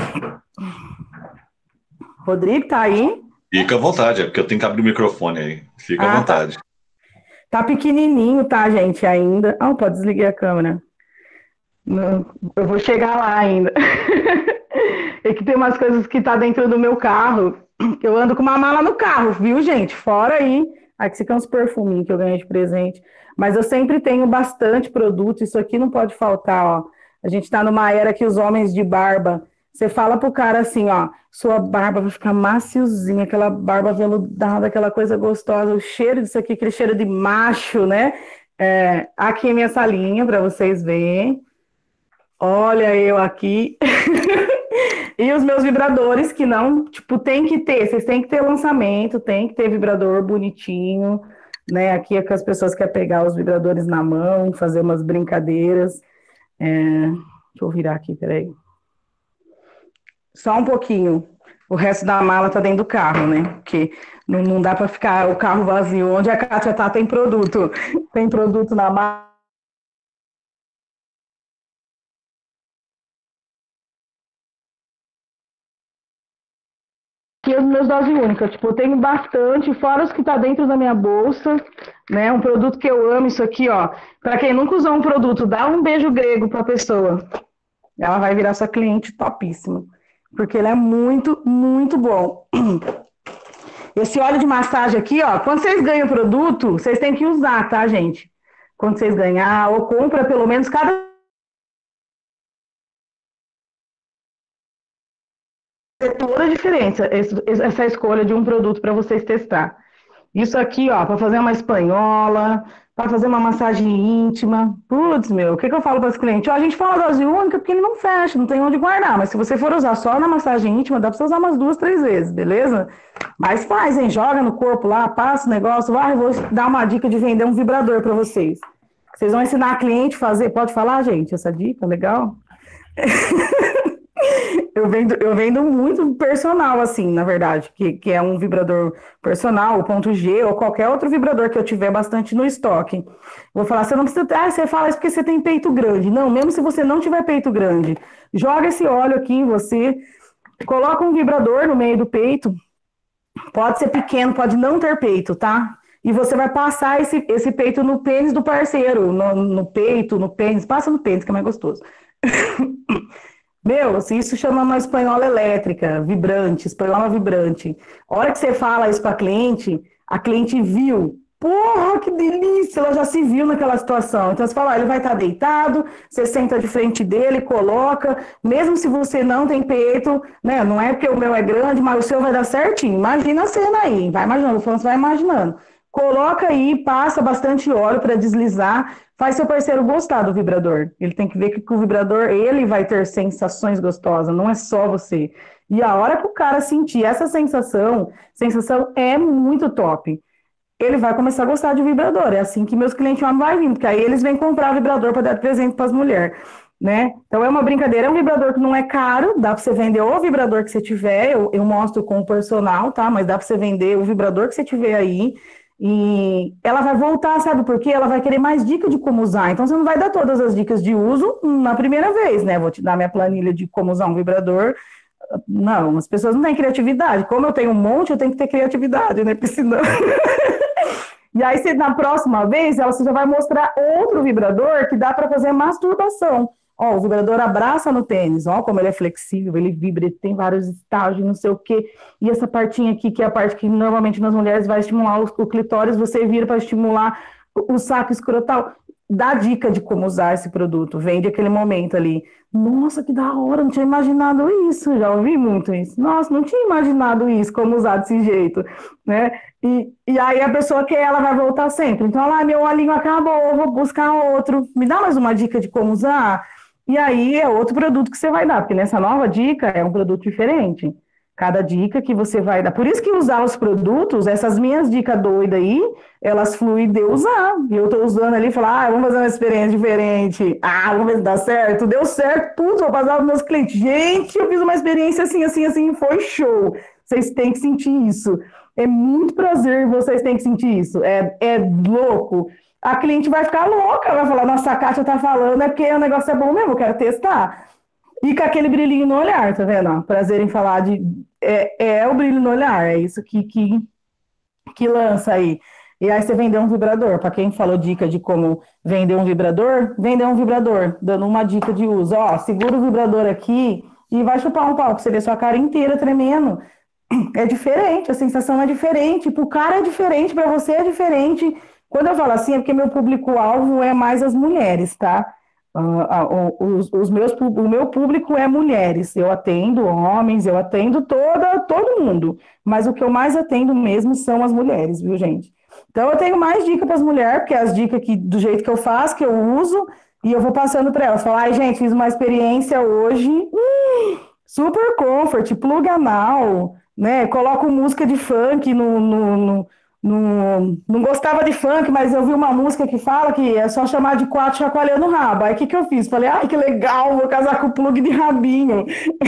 Rodrigo, tá aí? Fica à vontade, é porque eu tenho que abrir o microfone aí. Fica ah, à vontade. Tá. Tá pequenininho, tá, gente, ainda. Ah, pode desligar a câmera. Não, eu vou chegar lá ainda. É que tem umas coisas que tá dentro do meu carro. Eu ando com uma mala no carro, viu, gente? Fora aí. Aqui fica uns perfuminhos que eu ganhei de presente. Mas eu sempre tenho bastante produto. Isso aqui não pode faltar, ó. A gente tá numa era que os homens de barba... Você fala pro cara assim, ó, sua barba vai ficar maciozinha, aquela barba veludada, aquela coisa gostosa, o cheiro disso aqui, aquele cheiro de macho, né? É, aqui é minha salinha para vocês verem. Olha eu aqui. E os meus vibradores que não, tipo, tem que ter, vocês têm que ter lançamento, tem que ter vibrador bonitinho, né? Aqui é que as pessoas querem pegar os vibradores na mão, fazer umas brincadeiras. É, deixa eu virar aqui, peraí. Só um pouquinho. O resto da mala tá dentro do carro, né? Porque não, não dá para ficar o carro vazio. Onde a Kátia tá, tem produto. Tem produto na mala. Aqui os meus doses únicas. Tipo, eu tenho bastante, fora os que tá dentro da minha bolsa, né? Um produto que eu amo, isso aqui, ó. Para quem nunca usou um produto, dá um beijo grego pra pessoa. Ela vai virar sua cliente topíssima. Porque ele é muito, muito bom. Esse óleo de massagem aqui, ó, quando vocês ganham o produto, vocês têm que usar, tá, gente? Quando vocês ganhar, ou compra pelo menos cada... É toda a diferença, essa escolha de um produto para vocês testar. Isso aqui, ó, para fazer uma espanhola, para fazer uma massagem íntima. Putz, meu, o que, que eu falo para os clientes? Ó, a gente fala dose única porque ele não fecha, não tem onde guardar. Mas se você for usar só na massagem íntima, dá para você usar umas duas, três vezes, beleza? Mas faz, hein? Joga no corpo lá, passa o negócio. Vai, eu vou dar uma dica de vender um vibrador para vocês. Vocês vão ensinar a cliente a fazer. Pode falar, gente, essa dica, legal? Eu vendo, eu vendo muito personal, assim, na verdade, que, que é um vibrador personal, o ponto G, ou qualquer outro vibrador que eu tiver bastante no estoque. Vou falar, você não precisa ter, ah, você fala isso porque você tem peito grande. Não, mesmo se você não tiver peito grande, joga esse óleo aqui em você, coloca um vibrador no meio do peito, pode ser pequeno, pode não ter peito, tá? E você vai passar esse, esse peito no pênis do parceiro, no, no peito, no pênis, passa no pênis, que é mais gostoso. Meu, isso chama uma espanhola elétrica, vibrante, espanhola vibrante. A hora que você fala isso para a cliente, a cliente viu. Porra, que delícia! Ela já se viu naquela situação. Então, você fala, ó, ele vai estar deitado, você senta de frente dele, coloca. Mesmo se você não tem peito, né? Não é porque o meu é grande, mas o seu vai dar certinho. Imagina a cena aí. Vai imaginando, você vai imaginando. Coloca aí, passa bastante óleo para deslizar. faz seu parceiro gostar do vibrador. Ele tem que ver que com o vibrador ele vai ter sensações gostosas, não é só você. E a hora que o cara sentir essa sensação, sensação é muito top. Ele vai começar a gostar de vibrador. É assim que meus clientes homens vão vindo, porque aí eles vêm comprar vibrador para dar presente para as mulheres, né? Então é uma brincadeira, é um vibrador que não é caro, dá para você vender o vibrador que você tiver, eu, eu mostro com o personal, tá? Mas dá para você vender o vibrador que você tiver aí, e ela vai voltar, sabe por quê? Ela vai querer mais dicas de como usar, então você não vai dar todas as dicas de uso na primeira vez, né? Vou te dar minha planilha de como usar um vibrador. Não, as pessoas não têm criatividade. Como eu tenho um monte, eu tenho que ter criatividade, né? Porque senão... E aí, você, na próxima vez, ela, você já vai mostrar outro vibrador que dá para fazer masturbação. Ó, o vibrador abraça no tênis, ó, como ele é flexível, ele vibra, ele tem vários estágios, não sei o quê. E essa partinha aqui, que é a parte que normalmente nas mulheres vai estimular o, o clitóris, você vira para estimular o, o saco escrotal. Dá dica de como usar esse produto, vende aquele momento ali. Nossa, que da hora, não tinha imaginado isso, já ouvi muito isso. Nossa, não tinha imaginado isso, como usar desse jeito, né? E, e aí a pessoa quer, ela vai voltar sempre. Então, ela, ah, meu olhinho acabou, eu vou buscar outro. Me dá mais uma dica de como usar? E aí é outro produto que você vai dar, porque nessa nova dica é um produto diferente. Cada dica que você vai dar. Por isso que usar os produtos, essas minhas dicas doidas aí, elas fluem de usar. E eu tô usando ali e falo, ah, vamos fazer uma experiência diferente. Ah, vamos ver se dá certo. Deu certo, tudo. Vou passar para os meus clientes. Gente, eu fiz uma experiência assim, assim, assim, foi show. Vocês têm que sentir isso. É muito prazer, vocês têm que sentir isso. É, é louco. A cliente vai ficar louca, vai falar, nossa, a Kátia tá falando, é porque o negócio é bom mesmo, eu quero testar. E com aquele brilhinho no olhar, tá vendo? Prazer em falar de... É, é o brilho no olhar, é isso que, que, que lança aí. E aí você vender um vibrador. Para quem falou dica de como vender um vibrador, vender um vibrador, dando uma dica de uso. Ó, segura o vibrador aqui e vai chupar um pau, pra você ver sua cara inteira tremendo. É diferente, a sensação é diferente. Pro cara é diferente, para você é diferente. Quando eu falo assim, é porque meu público-alvo é mais as mulheres, tá? Uh, uh, os, os meus, o meu público é mulheres, eu atendo homens, eu atendo toda, todo mundo, mas o que eu mais atendo mesmo são as mulheres, viu, gente? Então eu tenho mais dicas para as mulheres, porque as dicas que, do jeito que eu faço, que eu uso, e eu vou passando para elas, falar, ai gente, fiz uma experiência hoje, hum, super comfort, plug anal, né, coloco música de funk no... no, no Não, não gostava de funk, mas eu vi uma música que fala que é só chamar de quatro chacoalhando o rabo. Aí o que, que eu fiz? Falei, ai, que legal, vou casar com o plug de rabinho.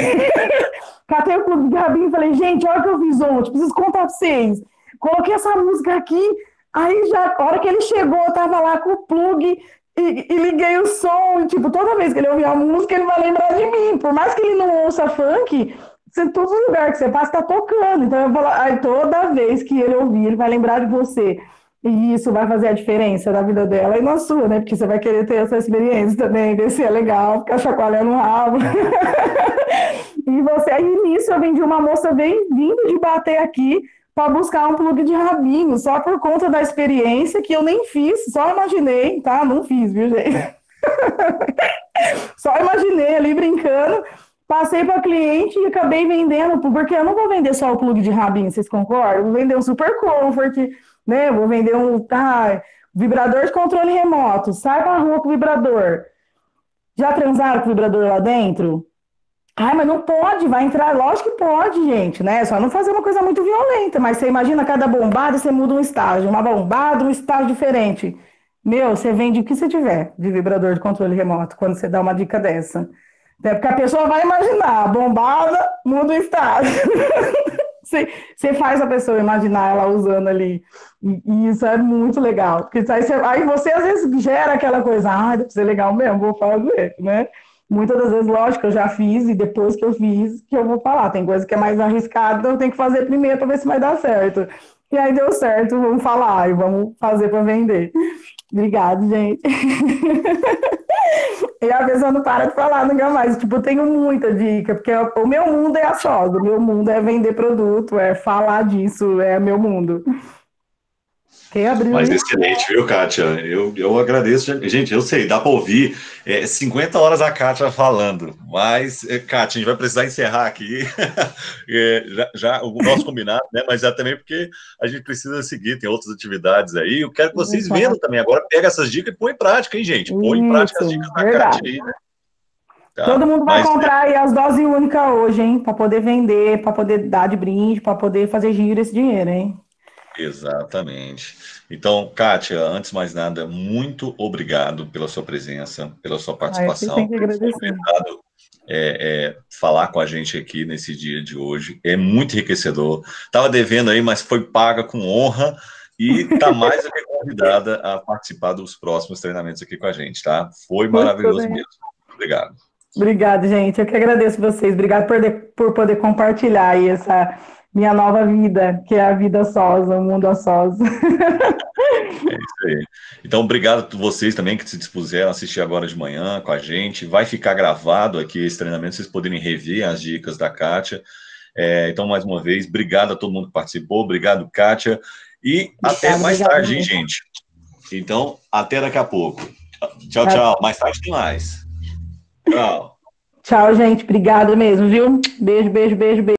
Catei o plug de rabinho e falei, gente, olha o que eu fiz ontem, preciso contar pra vocês. Coloquei essa música aqui, aí já, a hora que ele chegou, eu tava lá com o plug e, e liguei o som. E, tipo, toda vez que ele ouvir a música, ele vai lembrar de mim. Por mais que ele não ouça funk... Em todos os lugares que você passa, está tocando. Então, eu vou, aí, toda vez que ele ouvir, ele vai lembrar de você. E isso vai fazer a diferença na vida dela e na sua, né? Porque você vai querer ter essa experiência também, ver se é legal, ficar chacoalhando o rabo. E você, aí nisso, eu vendi uma moça bem vindo de bater aqui para buscar um plug de rabinho, só por conta da experiência que eu nem fiz, só imaginei, tá? Não fiz, viu, gente? Só imaginei ali brincando. Passei para cliente e acabei vendendo, porque eu não vou vender só o plug de rabinho, vocês concordam? Vou vender um super comfort, né? Vou vender um ah, vibrador de controle remoto, sai pra rua com o vibrador. Já transaram com o vibrador lá dentro? Ai, mas não pode, vai entrar, lógico que pode, gente, né? Só não fazer uma coisa muito violenta, mas você imagina cada bombada, você muda um estágio, uma bombada, um estágio diferente. Meu, você vende o que você tiver de vibrador de controle remoto, quando você dá uma dica dessa. É porque a pessoa vai imaginar, bombada, muda o estágio. você, você faz a pessoa imaginar ela usando ali. E, e isso é muito legal. Porque aí você, aí você, às vezes, gera aquela coisa, ah, deve ser legal mesmo, vou fazer, né? Muitas das vezes, lógico, eu já fiz, e depois que eu fiz, que eu vou falar. Tem coisa que é mais arriscada, então eu tenho que fazer primeiro para ver se vai dar certo. E aí deu certo, vamos falar, e vamos fazer para vender. Obrigada, gente. E a pessoa não para de falar nunca mais. Tipo, eu tenho muita dica, porque o meu mundo é a soda, o meu mundo é vender produto, é falar disso, é meu mundo. Quem abriu Mas isso? excelente, viu, Kátia? Eu, eu agradeço. Gente, eu sei, dá para ouvir é, cinquenta horas a Kátia falando, mas, é, Kátia, a gente vai precisar encerrar aqui é, já, já o nosso combinado, né? Mas já também porque a gente precisa seguir, tem outras atividades aí. Eu quero que vocês Exato. vendam também. Agora pega essas dicas e põe em prática, hein, gente? Põe em prática as Isso, dicas da verdade. Kátia aí, né? Tá? Todo mundo vai Mas, comprar aí as doses únicas hoje, hein? Para poder vender, para poder dar de brinde, para poder fazer giro esse dinheiro, hein? exatamente. Então, Kátia, antes de mais nada, muito obrigado pela sua presença, pela sua Ah, eu que tenho participação, que por ter agradecer. aceitado, é, é, falar com a gente aqui nesse dia de hoje. É muito enriquecedor. Estava devendo aí, mas foi paga com honra e está mais do que convidada a participar dos próximos treinamentos aqui com a gente, tá? Foi maravilhoso mesmo. Obrigado. Obrigada, gente. Eu que agradeço vocês. Obrigado por, de, por poder compartilhar aí essa minha nova vida, que é a vida sós, o mundo a sós. É isso aí. Então, obrigado a vocês também que se dispuseram a assistir agora de manhã com a gente. Vai ficar gravado aqui esse treinamento, vocês poderem rever as dicas da Kátia. É, então, mais uma vez, obrigado a todo mundo que participou. Obrigado, Kátia. E obrigado, até mais obrigado, tarde, hein, gente? Então, até daqui a pouco. Tchau, tchau. Mais tarde tem mais. Tchau. Tchau, gente. Obrigado mesmo, viu? Beijo, beijo, beijo, beijo.